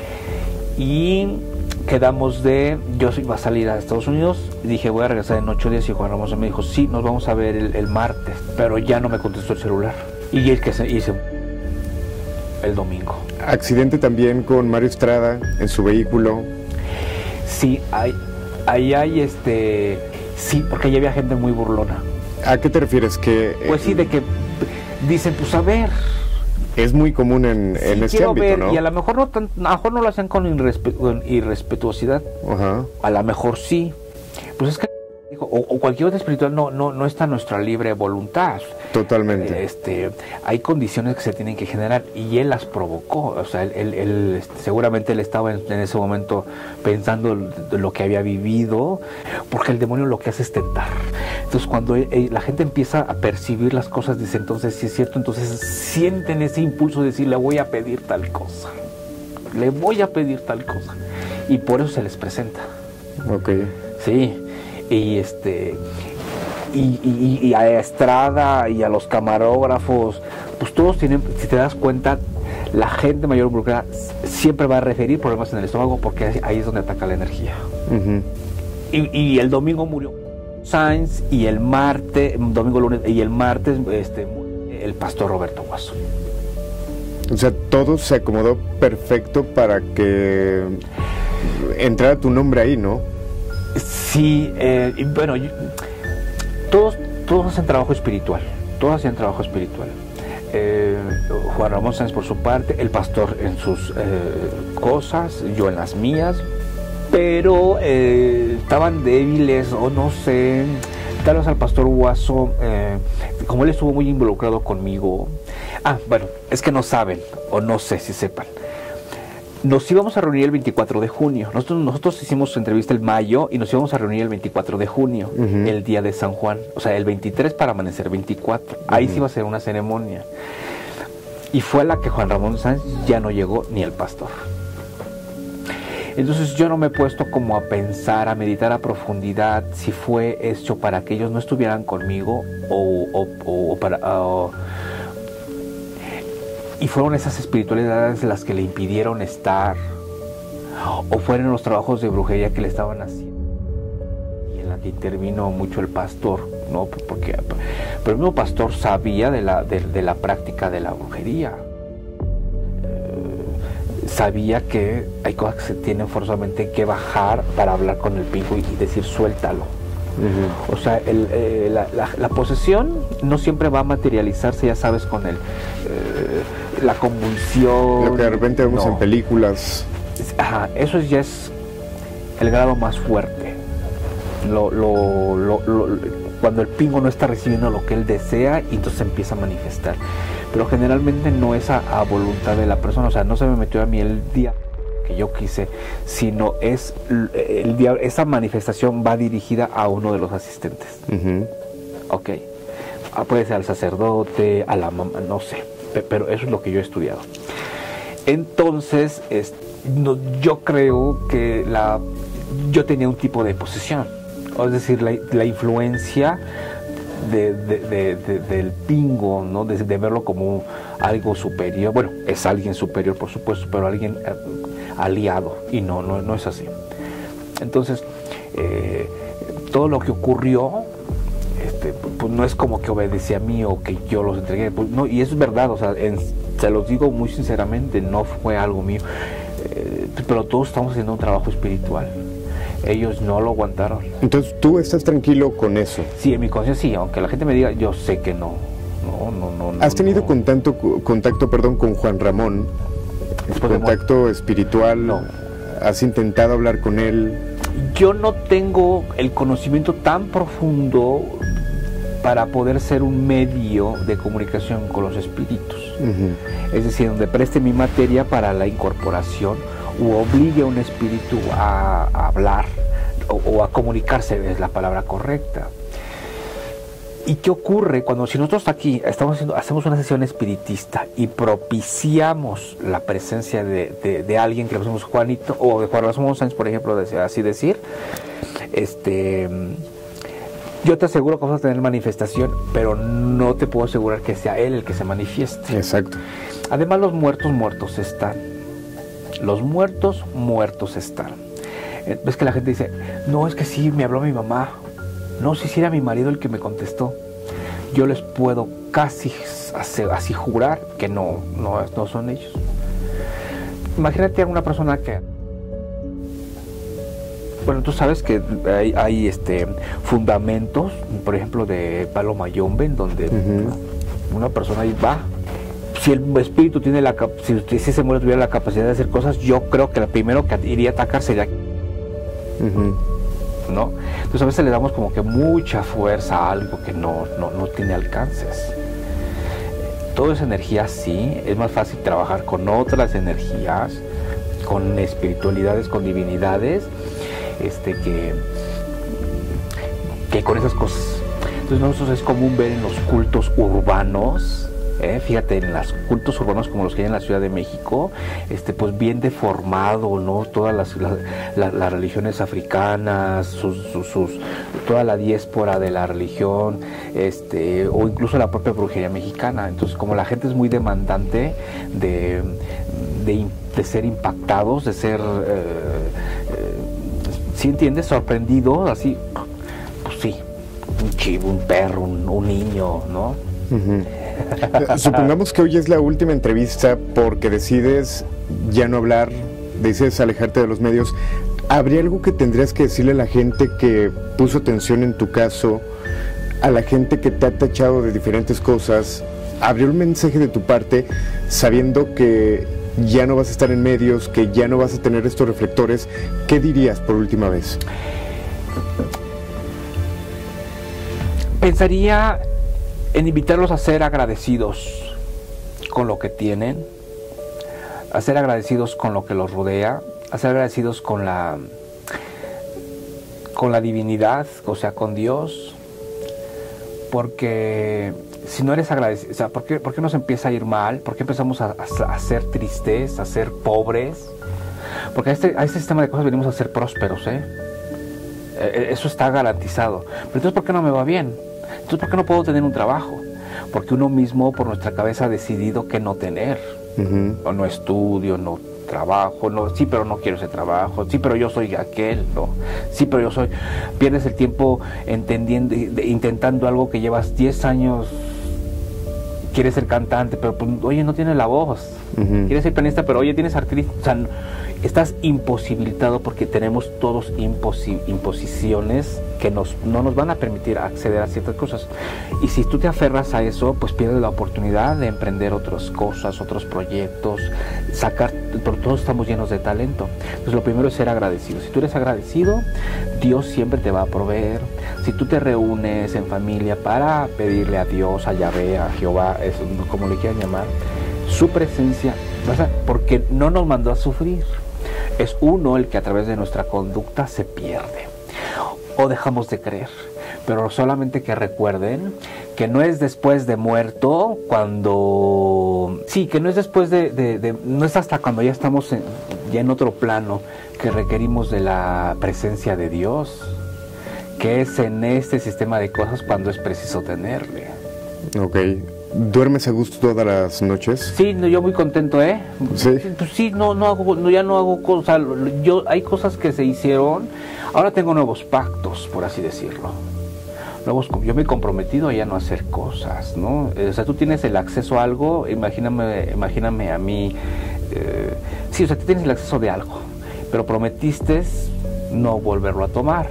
Y quedamos de, yo iba a salir a Estados Unidos, y dije voy a regresar en ocho días y Juan Ramón me dijo, sí, nos vamos a ver el, el martes. Pero ya no me contestó el celular. Y el que se hizo el domingo. Accidente también con Mario Estrada en su vehículo. Sí, hay... Ahí hay este... Sí, porque ahí había gente muy burlona. ¿A qué te refieres? Que pues sí, de que dicen, pues a ver... Es muy común en, sí, en este ámbito, ver, ¿no? Y a lo mejor no, tan, a lo mejor no lo hacen con, irrespe, con irrespetuosidad. Ajá. A lo mejor sí. Pues es que... O, o cualquier otra espiritual no, no, no está nuestra libre voluntad. Totalmente. Este, hay condiciones que se tienen que generar y él las provocó. O sea, él, él, él este, seguramente él estaba en, en ese momento pensando de lo que había vivido, porque el demonio lo que hace es tentar. Entonces cuando él, él, la gente empieza a percibir las cosas, dice entonces sí es cierto, entonces sienten ese impulso de decir le voy a pedir tal cosa, le voy a pedir tal cosa, y por eso se les presenta. Ok. Sí. Y este y, y, y a Estrada y a los camarógrafos, pues todos tienen, si te das cuenta, la gente mayor involucrada siempre va a referir problemas en el estómago porque ahí es donde ataca la energía. Uh-huh. y, y el domingo murió Sainz y el martes, domingo, lunes y el martes este, el pastor Roberto Guaso. O sea, todo se acomodó perfecto para que entrara tu nombre ahí, ¿no? Sí, eh, y bueno, yo, todos, todos hacen trabajo espiritual, todos hacían trabajo espiritual. Eh, Juan Ramón Sáenz por su parte, el pastor en sus eh, cosas, yo en las mías, pero eh, estaban débiles o no sé, tal vez al pastor Guaso, eh, como él estuvo muy involucrado conmigo, ah, bueno, es que no saben, o no sé si sepan. Nos íbamos a reunir el veinticuatro de junio. Nosotros, nosotros hicimos entrevista el mayo y nos íbamos a reunir el veinticuatro de junio, uh-huh, el día de San Juan. O sea, el veintitrés para amanecer veinticuatro. Uh-huh. Ahí sí iba a ser una ceremonia. Y fue a la que Juan Ramón Sáenz ya no llegó ni el pastor. Entonces yo no me he puesto como a pensar, a meditar a profundidad si fue hecho para que ellos no estuvieran conmigo o, o, o, o para... Uh, y fueron esas espiritualidades las que le impidieron estar, o fueron los trabajos de brujería que le estaban haciendo, y en la que intervino mucho el pastor, ¿no? Porque pero el mismo pastor sabía de la, de, de la práctica de la brujería. Eh, sabía que hay cosas que se tienen forzosamente que bajar para hablar con el pingo y, y decir suéltalo. Uh-huh. O sea, el, eh, la, la, la posesión no siempre va a materializarse, ya sabes, con el eh, la convulsión. Lo que de repente vemos no. en películas. Ajá, eso ya es el grado más fuerte. Lo, lo, lo, lo, cuando el pingo no está recibiendo lo que él desea y entonces empieza a manifestar. Pero generalmente no es a, a voluntad de la persona, o sea, no se me metió a mí el día que yo quise, sino es el día, esa manifestación va dirigida a uno de los asistentes. Uh-huh. Ok, puede ser al sacerdote, a la mamá, no sé, pero eso es lo que yo he estudiado. Entonces, es, no, yo creo que la, yo tenía un tipo de posesión, es decir, la, la influencia de, de, de, de, del pingo, ¿no? de, de verlo como algo superior. Bueno, es alguien superior, por supuesto, pero alguien eh, aliado, y no, no, no es así. Entonces, eh, todo lo que ocurrió, este, pues no es como que obedecía a mí o que yo los entregué, pues, no, y eso es verdad, o sea, en, se los digo muy sinceramente, no fue algo mío, eh, pero todos estamos haciendo un trabajo espiritual. Ellos no lo aguantaron. Entonces, ¿tú estás tranquilo con eso? Sí, en mi conciencia sí, aunque la gente me diga, yo sé que no. No, no, no. ¿Has no, tenido no. contacto, contacto perdón, con Juan Ramón? Después ¿Contacto de espiritual? No. ¿Has intentado hablar con él? Yo no tengo el conocimiento tan profundo para poder ser un medio de comunicación con los espíritus. Uh-huh. Es decir, donde preste mi materia para la incorporación o obligue a un espíritu a, a hablar o, o a comunicarse, es la palabra correcta. ¿Y qué ocurre cuando si nosotros aquí estamos haciendo, hacemos una sesión espiritista y propiciamos la presencia de, de, de alguien que le pusimos Juanito o de Juan Ramón Sáenz, por ejemplo, así decir, este, yo te aseguro que vamos a tener manifestación, pero no te puedo asegurar que sea él el que se manifieste. Exacto. Además, los muertos muertos están. Los muertos muertos están. Ves que la gente dice, no, es que sí, me habló mi mamá. No, si sí era mi marido el que me contestó. Yo les puedo casi hacer, así jurar que no, no, no son ellos. Imagínate a una persona que... Bueno, tú sabes que hay, hay este, fundamentos, por ejemplo, de Palo Mayombe, en donde uh-huh. una persona ahí va. Si el espíritu tiene la si, si ese muerto tuviera la capacidad de hacer cosas, yo creo que el primero que iría a atacar sería... Uh-huh. ¿No? Entonces a veces le damos como que mucha fuerza a algo que no, no, no tiene alcances. Toda esa energía sí, es más fácil trabajar con otras energías, con espiritualidades, con divinidades, este, que, que con esas cosas. Entonces nosotros es común ver en los cultos urbanos, Eh, fíjate, en los cultos urbanos como los que hay en la Ciudad de México, este, pues bien deformado, ¿no? Todas las, las, las, las religiones africanas, sus, sus, sus, toda la diáspora de la religión, este, o incluso la propia brujería mexicana. Entonces, como la gente es muy demandante de, de, de ser impactados, de ser, eh, eh, ¿sí entiendes? Sorprendido, así, pues sí, un chivo, un perro, un, un niño, ¿no? Uh-huh. Supongamos que hoy es la última entrevista porque decides ya no hablar, decides alejarte de los medios. ¿Habría algo que tendrías que decirle a la gente que puso atención en tu caso, a la gente que te ha tachado de diferentes cosas? ¿Habría un mensaje de tu parte sabiendo que ya no vas a estar en medios, que ya no vas a tener estos reflectores? ¿Qué dirías por última vez? Pensaría en invitarlos a ser agradecidos con lo que tienen, a ser agradecidos con lo que los rodea, a ser agradecidos con la con la divinidad, o sea, con Dios, porque si no eres agradecido, o sea, ¿por qué, por qué nos empieza a ir mal? ¿Por qué empezamos a, a, a ser tristes, a ser pobres? Porque a este, a este sistema de cosas venimos a ser prósperos, ¿eh? Eh, Eso está garantizado. Pero entonces, ¿por qué no me va bien? Entonces, ¿por qué no puedo tener un trabajo? Porque uno mismo, por nuestra cabeza, ha decidido que no tener. Uh-huh. O no estudio, no trabajo, no, sí, pero no quiero ese trabajo, sí, pero yo soy aquel, no, sí, pero yo soy... Pierdes el tiempo entendiendo, intentando algo que llevas diez años, quieres ser cantante, pero pues, oye, no tienes la voz. Uh-huh. Quieres ser pianista, pero oye, tienes artritis. O sea, estás imposibilitado porque tenemos todos imposi imposiciones que nos, no nos van a permitir acceder a ciertas cosas. Y si tú te aferras a eso, pues pierdes la oportunidad de emprender otras cosas, otros proyectos, sacar, porque todos estamos llenos de talento. Entonces lo primero es ser agradecido. Si tú eres agradecido, Dios siempre te va a proveer. Si tú te reúnes en familia para pedirle a Dios, a Yahvé, a Jehová, eso, como le quieran llamar, su presencia, porque no nos mandó a sufrir. Es uno el que a través de nuestra conducta se pierde o dejamos de creer, pero solamente que recuerden que no es después de muerto cuando, sí, que no es después de, de, de no es hasta cuando ya estamos en, ya en otro plano que requerimos de la presencia de Dios, que es en este sistema de cosas cuando es preciso tenerle. Ok. ¿Duermes a gusto todas las noches? Sí, no, yo muy contento, ¿eh? Sí. Pues sí, no, no hago, no, ya no hago cosas. Yo, hay cosas que se hicieron. Ahora tengo nuevos pactos, por así decirlo. Nuevos, yo me he comprometido a ya no hacer cosas, ¿no? O sea, tú tienes el acceso a algo, imagíname, imagíname a mí. Eh, sí, o sea, tú tienes el acceso de algo, pero prometiste no volverlo a tomar.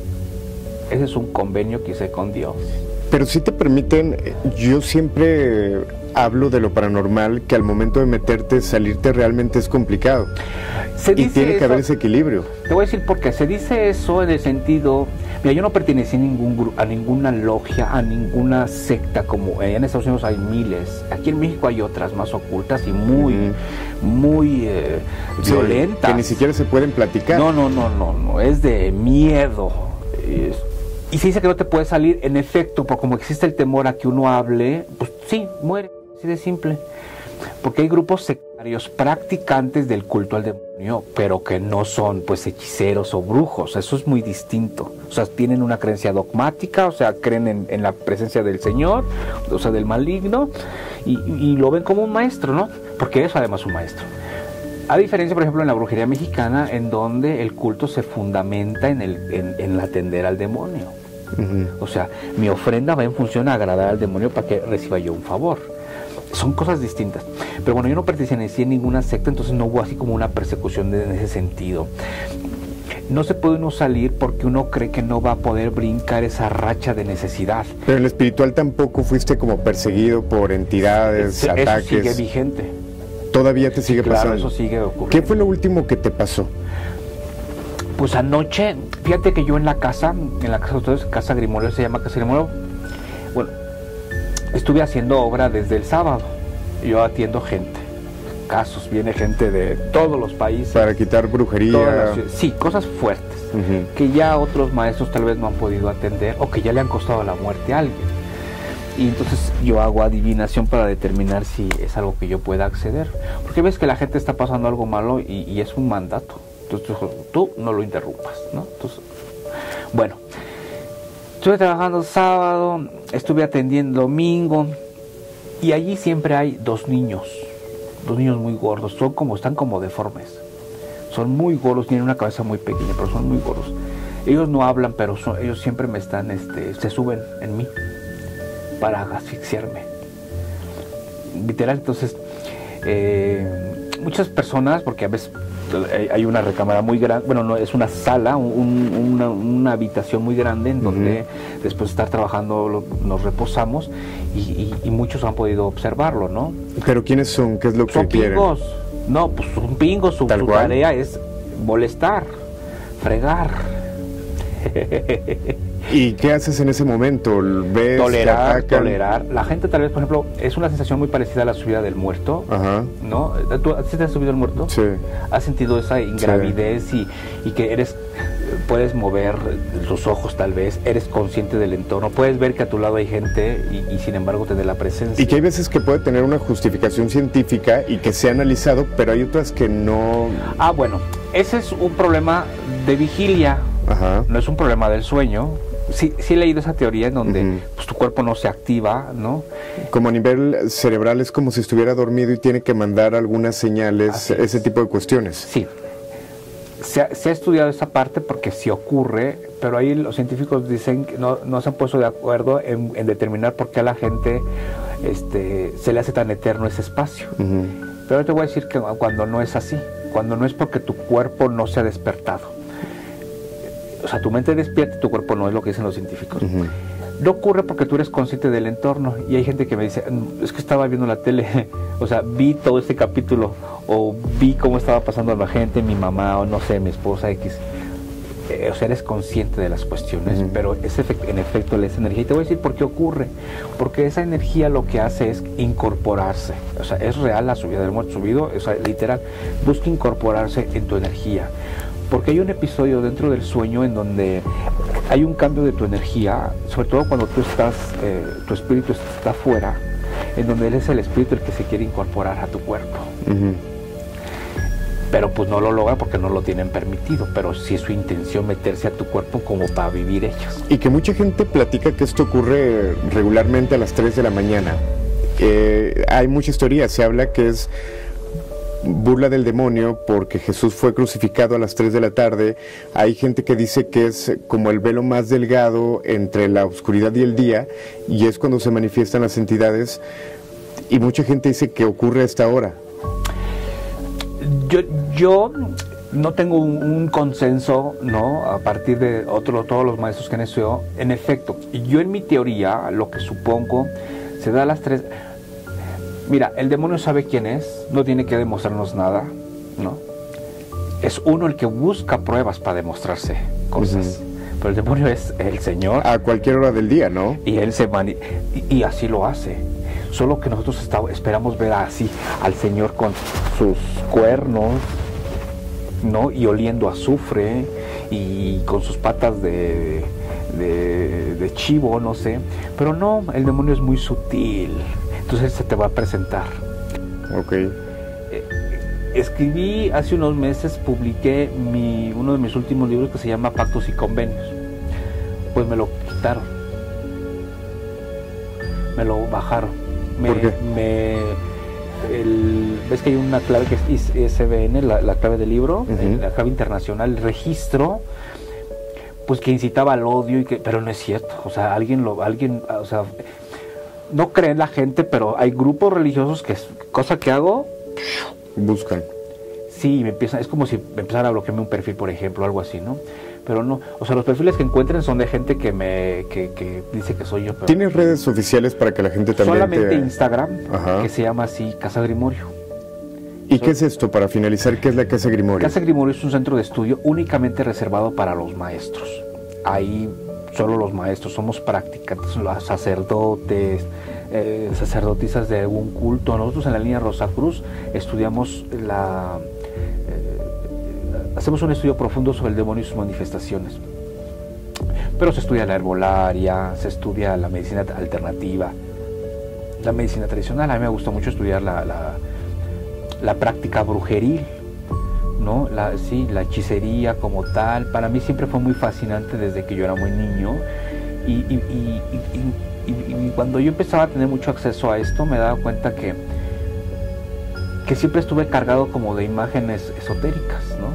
Ese es un convenio que hice con Dios. Pero sí te permiten, yo siempre hablo de lo paranormal, que al momento de meterte, salirte realmente es complicado. Se dice y tiene eso, que haber ese equilibrio. Te voy a decir por qué. Se dice eso en el sentido, mira, yo no pertenecí a, ningún, a ninguna logia, a ninguna secta, como en Estados Unidos hay miles. Aquí en México hay otras más ocultas y muy, mm. muy eh, sí, violentas. Que ni siquiera se pueden platicar. No, no, no, no, no, es de miedo. Es, Y se dice que no te puedes salir, en efecto, porque como existe el temor a que uno hable, pues sí, muere, así de simple. Porque hay grupos sectarios practicantes del culto al demonio, pero que no son pues hechiceros o brujos, eso es muy distinto. O sea, tienen una creencia dogmática, o sea, creen en, en la presencia del Señor, o sea, del maligno, y, y lo ven como un maestro, ¿no? Porque es además un maestro. A diferencia, por ejemplo, en la brujería mexicana, en donde el culto se fundamenta en, el, en, en atender al demonio. Uh-huh. O sea, mi ofrenda va en función a agradar al demonio para que reciba yo un favor. Son cosas distintas. Pero bueno, yo no pertenecí a ninguna secta, entonces no hubo así como una persecución de, en ese sentido. No se puede uno salir porque uno cree que no va a poder brincar esa racha de necesidad. Pero en lo espiritual tampoco fuiste como perseguido por entidades, eso, ataques. Eso sigue vigente. ¿Todavía te sigue sí, claro, pasando? Eso sigue ocurriendo. ¿Qué fue lo último que te pasó? Pues anoche, fíjate que yo en la casa, en la casa de ustedes, Casa Grimorio, se llama Casa Grimorio, bueno, estuve haciendo obra desde el sábado. Yo atiendo gente, casos, viene gente de todos los países. Para quitar brujería. Sí, cosas fuertes, uh-huh. que ya otros maestros tal vez no han podido atender o que ya le han costado la muerte a alguien. Y entonces yo hago adivinación para determinar si es algo que yo pueda acceder. Porque ves que la gente está pasando algo malo y, y es un mandato. Entonces tú no lo interrumpas, ¿no? Entonces, bueno, estuve trabajando sábado, estuve atendiendo domingo y allí siempre hay dos niños, dos niños muy gordos, son como, están como deformes. Son muy gordos, tienen una cabeza muy pequeña, pero son muy gordos. Ellos no hablan, pero son, ellos siempre me están, este, se suben en mí para asfixiarme, literal. Entonces eh, muchas personas, porque a veces hay una recámara muy grande, bueno, no es una sala, un, una, una habitación muy grande en donde uh-huh. después de estar trabajando lo, nos reposamos y, y, y muchos han podido observarlo, ¿no? ¿Pero quiénes son? ¿Qué es lo que son quieren? Pingos. No, pues son pingos, su, su tarea es molestar, fregar. ¿Y qué haces en ese momento? ¿Ves, tolerar, tolerar. La gente tal vez, por ejemplo, es una sensación muy parecida a la subida del muerto. Ajá. ¿No? ¿Tú sí te has subido el muerto? Sí. ¿Has sentido esa ingravidez sí. y, y que eres puedes mover tus ojos tal vez, eres consciente del entorno, puedes ver que a tu lado hay gente y, y sin embargo tener la presencia. Y que hay veces que puede tener una justificación científica y que se ha analizado, pero hay otras que no... Ah, bueno, ese es un problema de vigilia, Ajá. no es un problema del sueño. Sí, sí he leído esa teoría en donde Uh-huh. pues, tu cuerpo no se activa, ¿no? Como a nivel cerebral es como si estuviera dormido y tiene que mandar algunas señales, ese tipo de cuestiones. Sí. Se ha, se ha estudiado esa parte porque sí ocurre, pero ahí los científicos dicen que no, no se han puesto de acuerdo en, en determinar por qué a la gente este, se le hace tan eterno ese espacio. Uh-huh. Pero te voy a decir que cuando no es así, cuando no es porque tu cuerpo no se ha despertado. O sea, tu mente despierta y tu cuerpo no, es lo que dicen los científicos. Uh-huh. No ocurre porque tú eres consciente del entorno. Y hay gente que me dice, es que estaba viendo la tele, o sea, vi todo este capítulo, o vi cómo estaba pasando la gente, mi mamá, o no sé, mi esposa X. Eh, o sea, eres consciente de las cuestiones, uh-huh. pero es efect- en efecto esa energía. Y te voy a decir por qué ocurre. Porque esa energía lo que hace es incorporarse. O sea, es real la subida del muerto subido, o sea, literal. Busca incorporarse en tu energía. Porque hay un episodio dentro del sueño en donde hay un cambio de tu energía, sobre todo cuando tú estás, eh, tu espíritu está afuera, en donde él es el espíritu el que se quiere incorporar a tu cuerpo. Uh-huh. Pero pues no lo logra porque no lo tienen permitido, pero sí es su intención meterse a tu cuerpo como para vivir ellos. Y que mucha gente platica que esto ocurre regularmente a las tres de la mañana. Eh, hay muchas teorías, se habla que es burla del demonio porque Jesús fue crucificado a las tres de la tarde. Hay gente que dice que es como el velo más delgado entre la oscuridad y el día, y es cuando se manifiestan las entidades, y mucha gente dice que ocurre a esta hora. Yo, yo no tengo un, un consenso, ¿no? A partir de otro, todos los maestros que han estudiado. En efecto, yo en mi teoría, lo que supongo, se da a las tres... Mira, el demonio sabe quién es, no tiene que demostrarnos nada, ¿no? Es uno el que busca pruebas para demostrarse cosas. Uh-huh. Pero el demonio es el Señor. A cualquier hora del día, ¿no? Y Él se mani- y, y así lo hace. Solo que nosotros está, esperamos ver así al Señor con sus cuernos, ¿no? Y oliendo azufre, y con sus patas de, de, de chivo, no sé. Pero no, el demonio es muy sutil. Entonces se te va a presentar. Ok. Eh, escribí hace unos meses, publiqué mi, uno de mis últimos libros que se llama Pactos y Convenios. Pues me lo quitaron. Me lo bajaron. Me, ¿Por qué? Me, el, ¿ves que hay una clave que es I S B N, la, la clave del libro? Uh-huh. La clave internacional, el registro, pues que incitaba al odio, y que, pero no es cierto. O sea, alguien lo, alguien, o sea... No creen la gente, pero hay grupos religiosos que, cosa que hago, buscan. Sí, me empiezan, es como si me empezaran a bloquearme un perfil, por ejemplo, algo así, ¿no? Pero no, o sea, los perfiles que encuentren son de gente que me, que, que dice que soy yo. Pero ¿tienes redes oficiales para que la gente también solamente te... Instagram, Ajá. que se llama así, Casa Grimorio. ¿Y so... qué es esto? Para finalizar, ¿qué es la Casa Grimorio? Casa Grimorio es un centro de estudio únicamente reservado para los maestros. Ahí solo los maestros, somos practicantes, los sacerdotes, eh, sacerdotisas de algún culto. Nosotros en la línea Rosacruz estudiamos la... Eh, hacemos un estudio profundo sobre el demonio y sus manifestaciones. Pero se estudia la herbolaria, se estudia la medicina alternativa, la medicina tradicional. A mí me gusta mucho estudiar la, la, la práctica brujeril, ¿no? La, sí, la hechicería como tal. Para mí siempre fue muy fascinante desde que yo era muy niño, y, y, y, y, y, y cuando yo empezaba a tener mucho acceso a esto me daba cuenta que que siempre estuve cargado como de imágenes esotéricas, ¿no?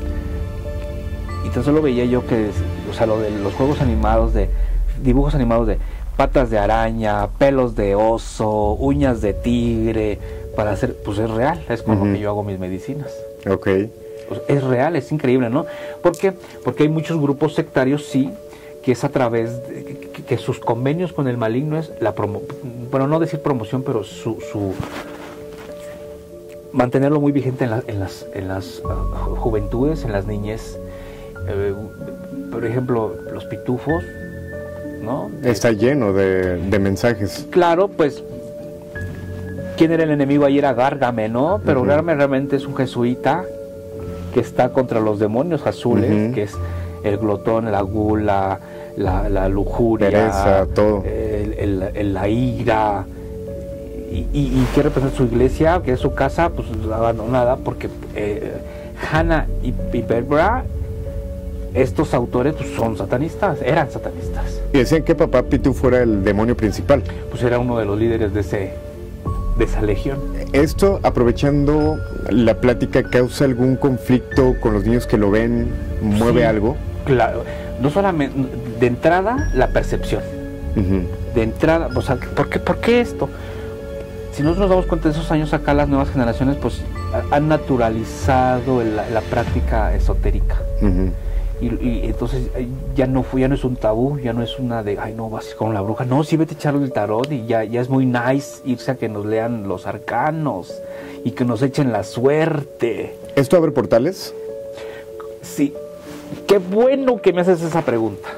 Y tan solo veía yo que, o sea, lo de los juegos animados, de dibujos animados de patas de araña, pelos de oso, uñas de tigre, para hacer, pues es real, es con uh-huh. lo que yo hago mis medicinas. Ok. Pues es real, es increíble, ¿no? ¿Por qué? Porque hay muchos grupos sectarios, sí, que es a través de que, que sus convenios con el maligno es la promo, bueno, no decir promoción, pero su, su mantenerlo muy vigente en, la, en las, en las uh, juventudes, en las niñez. Eh, por ejemplo, los pitufos, ¿no? Está lleno de, de mensajes. Claro, pues ¿quién era el enemigo? Ahí era Gárgame, ¿no? Pero uh-huh. Gárgame realmente es un jesuita que está contra los demonios azules, uh-huh. que es el glotón, la gula, la, la lujuria, pereza, todo. El, el, el, la ira. Y, y, y ¿qué representa su iglesia? Que es su casa, pues abandonada, porque eh, Hannah y, y Barbara, estos autores, pues, son satanistas, eran satanistas. Y decían que Papá Pitu fuera el demonio principal. Pues era uno de los líderes de ese de esa legión. Esto, aprovechando la plática, ¿causa algún conflicto con los niños que lo ven? ¿Mueve Sí, algo? Claro, no solamente, de entrada, la percepción. Uh-huh. De entrada, o sea, ¿por qué, ¿por qué esto? Si nosotros nos damos cuenta de esos años acá, las nuevas generaciones pues han naturalizado la, la práctica esotérica. Uh-huh. Y, y entonces ya no fue, ya no es un tabú, ya no es una de, ay no, vas con la bruja, no, sí vete a echar el tarot, y ya, ya es muy nice irse a que nos lean los arcanos y que nos echen la suerte. ¿Esto abre portales? Sí, qué bueno que me haces esa pregunta.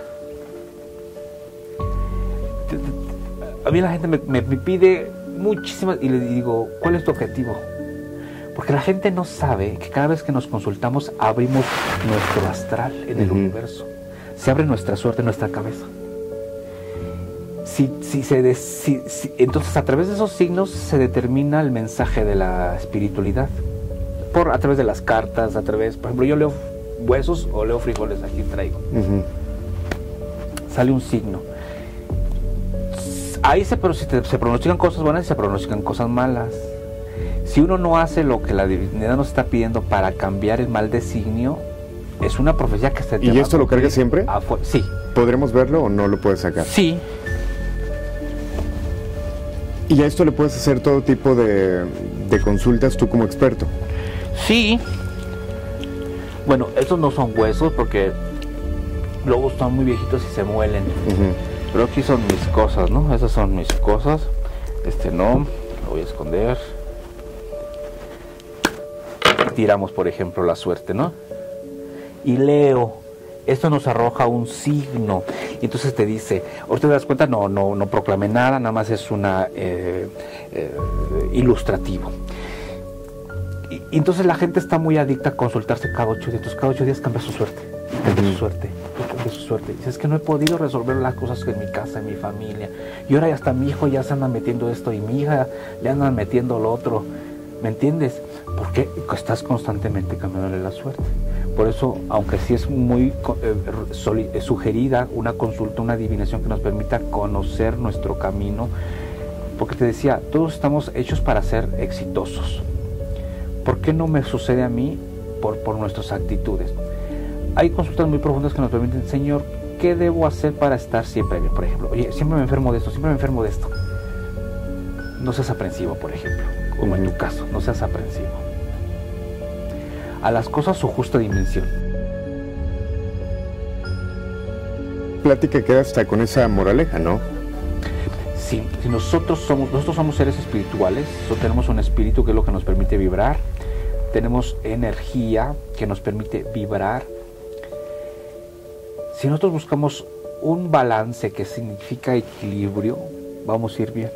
A mí la gente me, me, me pide muchísimas, y le digo, ¿cuál es tu objetivo? Porque la gente no sabe que cada vez que nos consultamos abrimos nuestro astral en el uh-huh. universo. Se abre nuestra suerte, nuestra cabeza. Si, si se des, si, si, entonces a través de esos signos se determina el mensaje de la espiritualidad. Por, a través de las cartas, a través, por ejemplo, yo leo huesos o leo frijoles, aquí traigo. Uh-huh. Sale un signo. Ahí se, se, se pronostican cosas buenas y se pronostican cosas malas. Si uno no hace lo que la divinidad nos está pidiendo para cambiar el mal designio, es una profecía que se... ¿Y esto lo carga siempre? Afu- sí. ¿Podremos verlo o no lo puedes sacar? Sí. ¿Y a esto le puedes hacer todo tipo de, de consultas tú como experto? Sí. Bueno, estos no son huesos porque luego están muy viejitos y se muelen. Uh-huh. Pero aquí son mis cosas, ¿no? Esas son mis cosas. Este no, lo voy a esconder. Tiramos, por ejemplo, la suerte, ¿no? Y Leo, esto nos arroja un signo. Y entonces te dice, ahorita te das cuenta, no, no, no proclamé nada, nada más es una eh, eh, ilustrativo. Y, y entonces la gente está muy adicta a consultarse cada ocho días. Entonces cada ocho días cambia su suerte, cambia su suerte, cambia su suerte. Y dices, es que no he podido resolver las cosas en mi casa, en mi familia. Y ahora hasta mi hijo ya se anda metiendo esto y mi hija le andan metiendo lo otro. ¿Me entiendes? Porque estás constantemente cambiándole la suerte. Por eso, aunque sí es muy eh, soli- eh, sugerida una consulta, una adivinación que nos permita conocer nuestro camino, porque te decía, todos estamos hechos para ser exitosos. ¿Por qué no me sucede a mí? Por, por nuestras actitudes. Hay consultas muy profundas que nos permiten, Señor, ¿qué debo hacer para estar siempre bien? Por ejemplo, oye, siempre me enfermo de esto, siempre me enfermo de esto. No seas aprensivo, por ejemplo. Como en tu caso, no seas aprensivo. A las cosas su justa dimensión. Plática queda hasta con esa moraleja, ¿no? Sí, si nosotros somos, nosotros somos seres espirituales, nosotros tenemos un espíritu que es lo que nos permite vibrar, tenemos energía que nos permite vibrar. Si nosotros buscamos un balance que significa equilibrio, vamos a ir bien.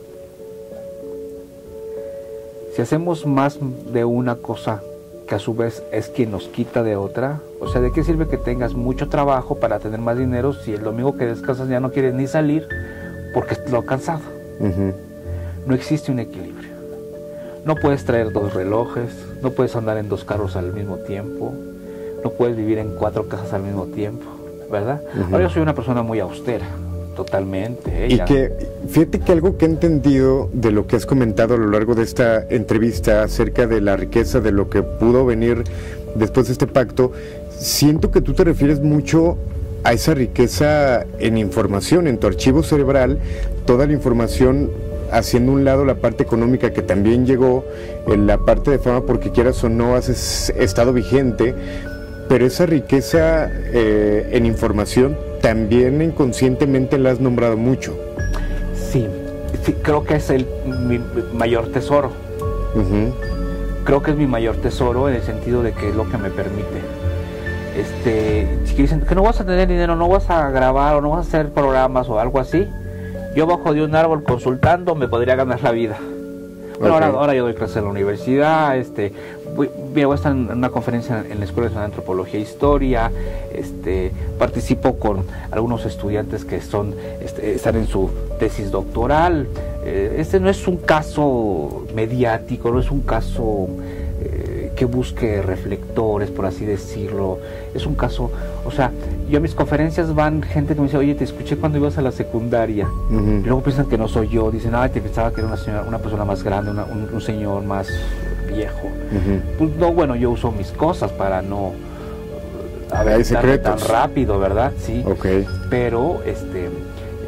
Si hacemos más de una cosa que a su vez es quien nos quita de otra, o sea, ¿de qué sirve que tengas mucho trabajo para tener más dinero si el domingo que descansas ya no quieres ni salir porque estás cansado? Uh-huh. No existe un equilibrio. No puedes traer dos relojes, no puedes andar en dos carros al mismo tiempo, no puedes vivir en cuatro casas al mismo tiempo, ¿verdad? Uh-huh. Ahora yo soy una persona muy austera. Totalmente. Ella. Y que, fíjate que algo que he entendido de lo que has comentado a lo largo de esta entrevista acerca de la riqueza de lo que pudo venir después de este pacto, siento que tú te refieres mucho a esa riqueza en información, en tu archivo cerebral, toda la información, haciendo un lado la parte económica que también llegó, en la parte de fama, porque quieras o no has estado vigente, pero esa riqueza eh, en información también inconscientemente la has nombrado mucho. Sí, sí, creo que es el mi mayor tesoro. Uh-huh. Creo que es mi mayor tesoro en el sentido de que es lo que me permite. Este, si dicen que no vas a tener dinero, no vas a grabar o no vas a hacer programas o algo así, yo bajo de un árbol consultando me podría ganar la vida. Bueno, okay. ahora, ahora yo doy clases en la universidad, este, voy, mira, voy a estar en una conferencia en la Escuela de Antropología e Historia, este, participo con algunos estudiantes que son, este, están en su tesis doctoral. Eh, este no es un caso mediático, no es un caso eh, que busque reflectores, por así decirlo. Es un caso, o sea, yo a mis conferencias van gente que me dice, oye, te escuché cuando ibas a la secundaria. Uh-huh. Y luego piensan que no soy yo, dicen, ay, te pensaba que era una señora, una persona más grande, una, un, un señor más viejo. Uh-huh. Pues no, bueno, yo uso mis cosas para no aventarme tan rápido, ¿verdad? Sí. Okay. Pero este eh,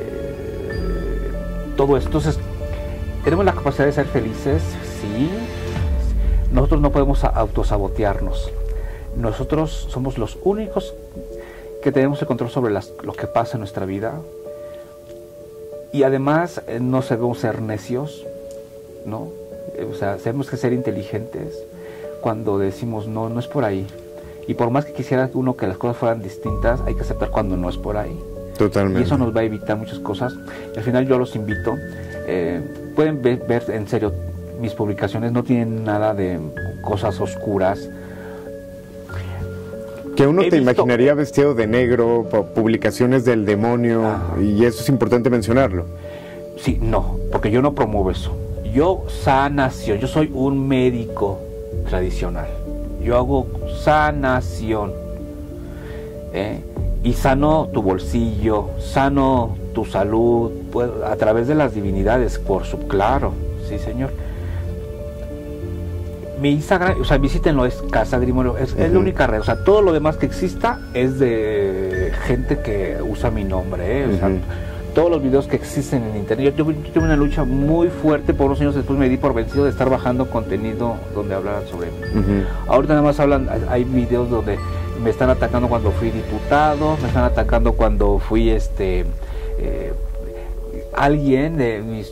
todo esto, entonces, tenemos la capacidad de ser felices, sí. Nosotros no podemos autosabotearnos. Nosotros somos los únicos que tenemos el control sobre las, lo que pasa en nuestra vida. Y además eh, no debemos ser necios, ¿no? O sea, tenemos que ser inteligentes cuando decimos no, no es por ahí. Y por más que quisiera uno que las cosas fueran distintas, hay que aceptar cuando no es por ahí. Totalmente. Y eso nos va a evitar muchas cosas. Y al final yo los invito, eh, pueden ver, ver en serio mis publicaciones, no tienen nada de cosas oscuras. Que uno He te visto... imaginaría vestido de negro, publicaciones del demonio, ah. y eso es importante mencionarlo. Sí, no, porque yo no promuevo eso. Yo sanación, yo soy un médico tradicional. Yo hago sanación. ¿eh? Y sano tu bolsillo, sano tu salud, pues, a través de las divinidades, por su claro, sí señor. Mi Instagram, o sea, visítenlo, es Casa Grimorio, es, uh-huh. es la única red, o sea, todo lo demás que exista es de gente que usa mi nombre, ¿eh? O sea, uh-huh. todos los videos que existen en internet, yo, yo, yo tuve una lucha muy fuerte, por unos años después me di por vencido de estar bajando contenido donde hablaran sobre mí. Uh-huh. Ahorita nada más hablan, hay videos donde me están atacando cuando fui diputado, me están atacando cuando fui este, eh, alguien de mis...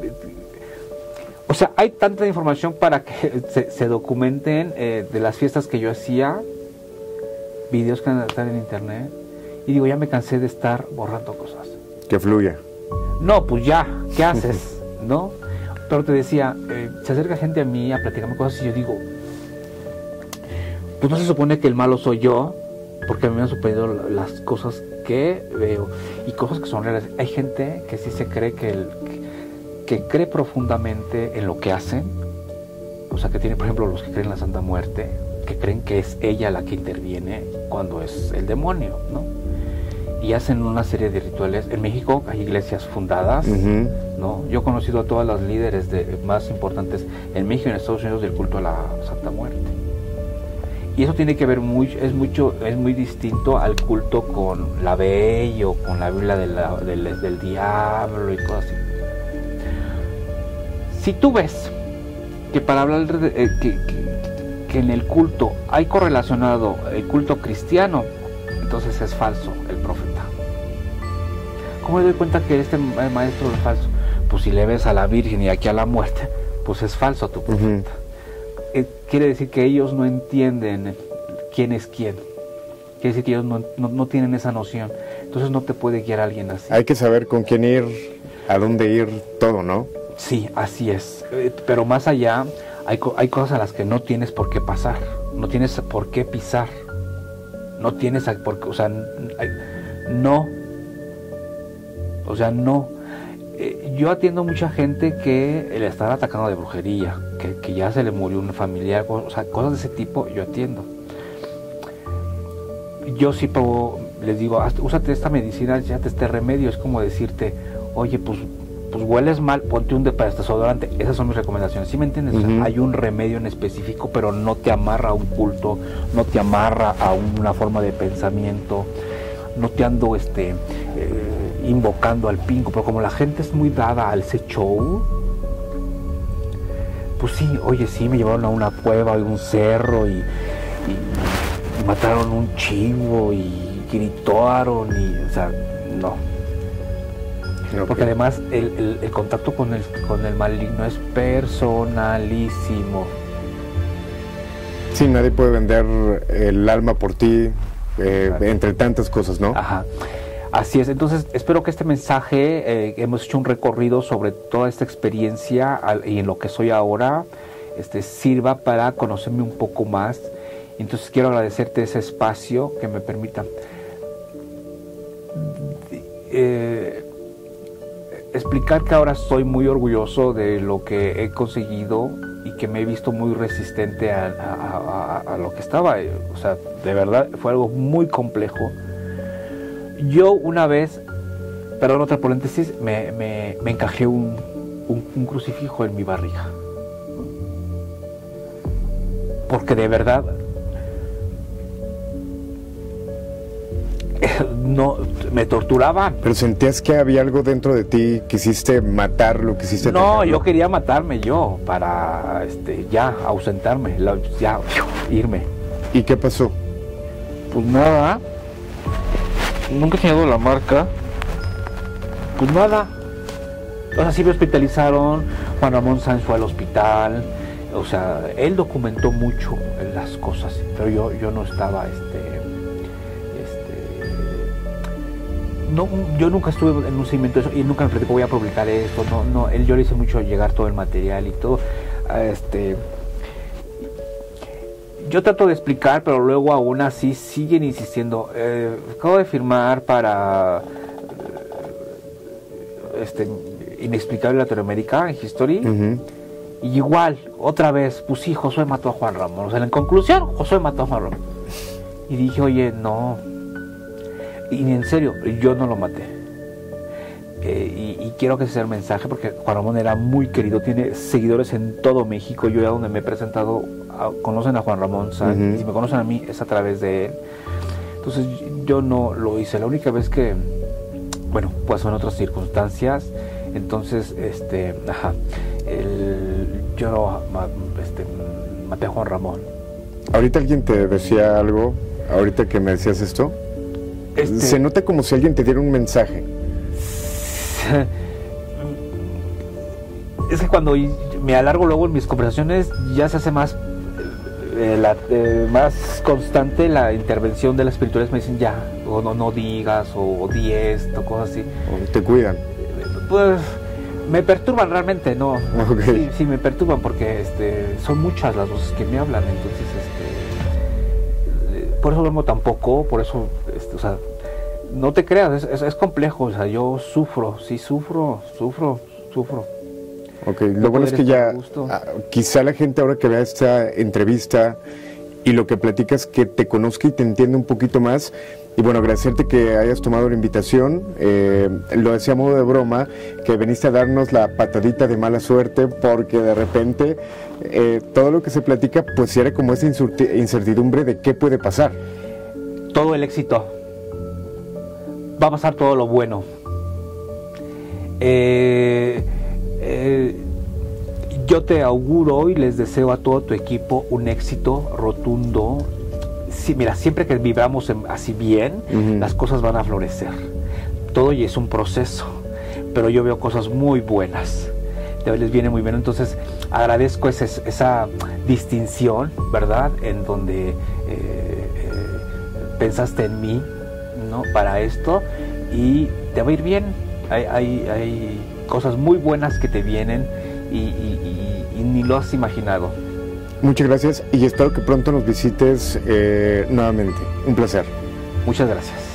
O sea, hay tanta información para que se, se documenten eh, de las fiestas que yo hacía, videos que están en internet, y digo, ya me cansé de estar borrando cosas. Que fluya. No, pues ya, ¿qué haces? ¿No? Pero te decía, eh, se acerca gente a mí a platicarme cosas y yo digo, pues no se supone que el malo soy yo, porque a mí me han sucedido las cosas que veo, y cosas que son reales. Hay gente que sí se cree que el... Que, que cree profundamente en lo que hacen, o sea, que tiene, por ejemplo, los que creen en la Santa Muerte, que creen que es ella la que interviene cuando es el demonio, ¿no? Y hacen una serie de rituales. En México hay iglesias fundadas, uh-huh. ¿no? Yo he conocido a todas las líderes de, más importantes en México y en Estados Unidos del culto a la Santa Muerte. Y eso tiene que ver muy, es mucho, es muy distinto al culto con la Bey o con la Biblia de la, del, del diablo y cosas así. Si tú ves que para hablar de, eh, que, que, que en el culto hay correlacionado el culto cristiano, entonces es falso el profeta. ¿Cómo me doy cuenta que este maestro es falso? Pues si le ves a la Virgen y aquí a la muerte, pues es falso tu profeta. Uh-huh. eh, quiere decir que ellos no entienden quién es quién. Quiere decir que ellos no, no, no tienen esa noción. Entonces no te puede guiar alguien así. Hay que saber con quién ir, a dónde ir, todo, ¿no? Sí, así es, eh, pero más allá hay, hay cosas a las que no tienes por qué pasar, no tienes por qué pisar, no tienes por qué, o sea, hay, no, o sea, no. Eh, yo atiendo mucha gente que le están atacando de brujería, que, que ya se le murió un familiar, o sea, cosas de ese tipo yo atiendo. Yo sí puedo, les digo, úsate esta medicina, ya te este remedio, es como decirte, oye, pues pues hueles mal, ponte un desodorante. Esas son mis recomendaciones, ¿sí me entiendes? Uh-huh. O sea, hay un remedio en específico, pero no te amarra a un culto, no te amarra a una forma de pensamiento, no te ando este eh, invocando al pingo, pero como la gente es muy dada al ese show, pues sí, oye, sí, me llevaron a una cueva, a un cerro y, y, y mataron un chivo y gritaron y, o sea, no. Okay. Porque además el, el, el contacto con el, con el maligno es personalísimo. Sí, nadie puede vender el alma por ti, eh, entre tantas cosas, ¿no? Ajá. Así es, entonces espero que este mensaje, eh, hemos hecho un recorrido sobre toda esta experiencia al, y en lo que soy ahora, este, sirva para conocerme un poco más. Entonces quiero agradecerte ese espacio que me permita eh, explicar que ahora estoy muy orgulloso de lo que he conseguido y que me he visto muy resistente a, a, a, a lo que estaba. O sea, de verdad fue algo muy complejo. Yo una vez, perdón, otra paréntesis, me, me, me encajé un, un, un crucifijo en mi barriga. Porque de verdad no me torturaban. Pero sentías que había algo dentro de ti, quisiste matarlo, quisiste no, atacarlo. yo quería matarme yo para este ya ausentarme, la, ya irme. ¿Y qué pasó? Pues nada, nunca he tenido la marca. Pues nada. O sea, sí me hospitalizaron. Juan Ramón Sáenz fue al hospital. O sea, él documentó mucho las cosas, pero yo, yo no estaba, este, este, no, yo nunca estuve en un seguimiento de eso y nunca me platicó voy a publicar esto, no, no, él, yo le hice mucho llegar todo el material y todo, este, yo trato de explicar, pero luego aún así siguen insistiendo, eh, acabo de firmar para, este, Inexplicable Latinoamérica en History. Uh-huh. Y igual, otra vez, pues sí, Josué mató a Juan Ramón. O sea, en conclusión, Josué mató a Juan Ramón. Y dije, oye, no. Y en serio, yo no lo maté. Eh, y, y quiero que ese sea el mensaje, porque Juan Ramón era muy querido. Tiene seguidores en todo México. Yo ya donde me he presentado, a, conocen a Juan Ramón Sáenz. Uh-huh. Y si me conocen a mí, es a través de él. Entonces, yo no lo hice. La única vez que, bueno, pues son otras circunstancias. Entonces, este, ajá. El, yo este, maté a Juan Ramón. ¿Ahorita alguien te decía algo? ¿Ahorita que me decías esto? Este, se nota como si alguien te diera un mensaje. Es que cuando me alargo luego en mis conversaciones ya se hace más eh, la, eh, más constante la intervención de las espirituales. Me dicen ya, o no, no digas, o, o di esto, cosas así. O te cuidan. Pues me perturban realmente, ¿no? Okay. Sí, sí, me perturban porque este, son muchas las voces que me hablan, entonces, este, por eso duermo tan poco, por eso, este, o sea, no te creas, es, es, es complejo, o sea, yo sufro, sí sufro, sufro, sufro. Ok, lo no bueno es que ya, ah, quizá la gente ahora que vea esta entrevista y lo que platicas, que te conozca y te entienda un poquito más. Y bueno, agradecerte que hayas tomado la invitación, eh, lo decía a modo de broma, que viniste a darnos la patadita de mala suerte, porque de repente eh, todo lo que se platica, pues era como esa incertidumbre de qué puede pasar. Todo el éxito, va a pasar todo lo bueno. Eh, eh, yo te auguro y les deseo a todo tu equipo un éxito rotundo. Sí, mira, siempre que vibramos en, así bien, uh-huh. las cosas van a florecer. Todo y es un proceso, pero yo veo cosas muy buenas. Les viene muy bien, entonces agradezco ese, esa distinción, ¿verdad? En donde eh, eh, pensaste en mí, ¿no? Para esto, y te va a ir bien. Hay, hay, hay cosas muy buenas que te vienen y, y, y, y ni lo has imaginado. Muchas gracias y espero que pronto nos visites eh, nuevamente. Un placer. Muchas gracias.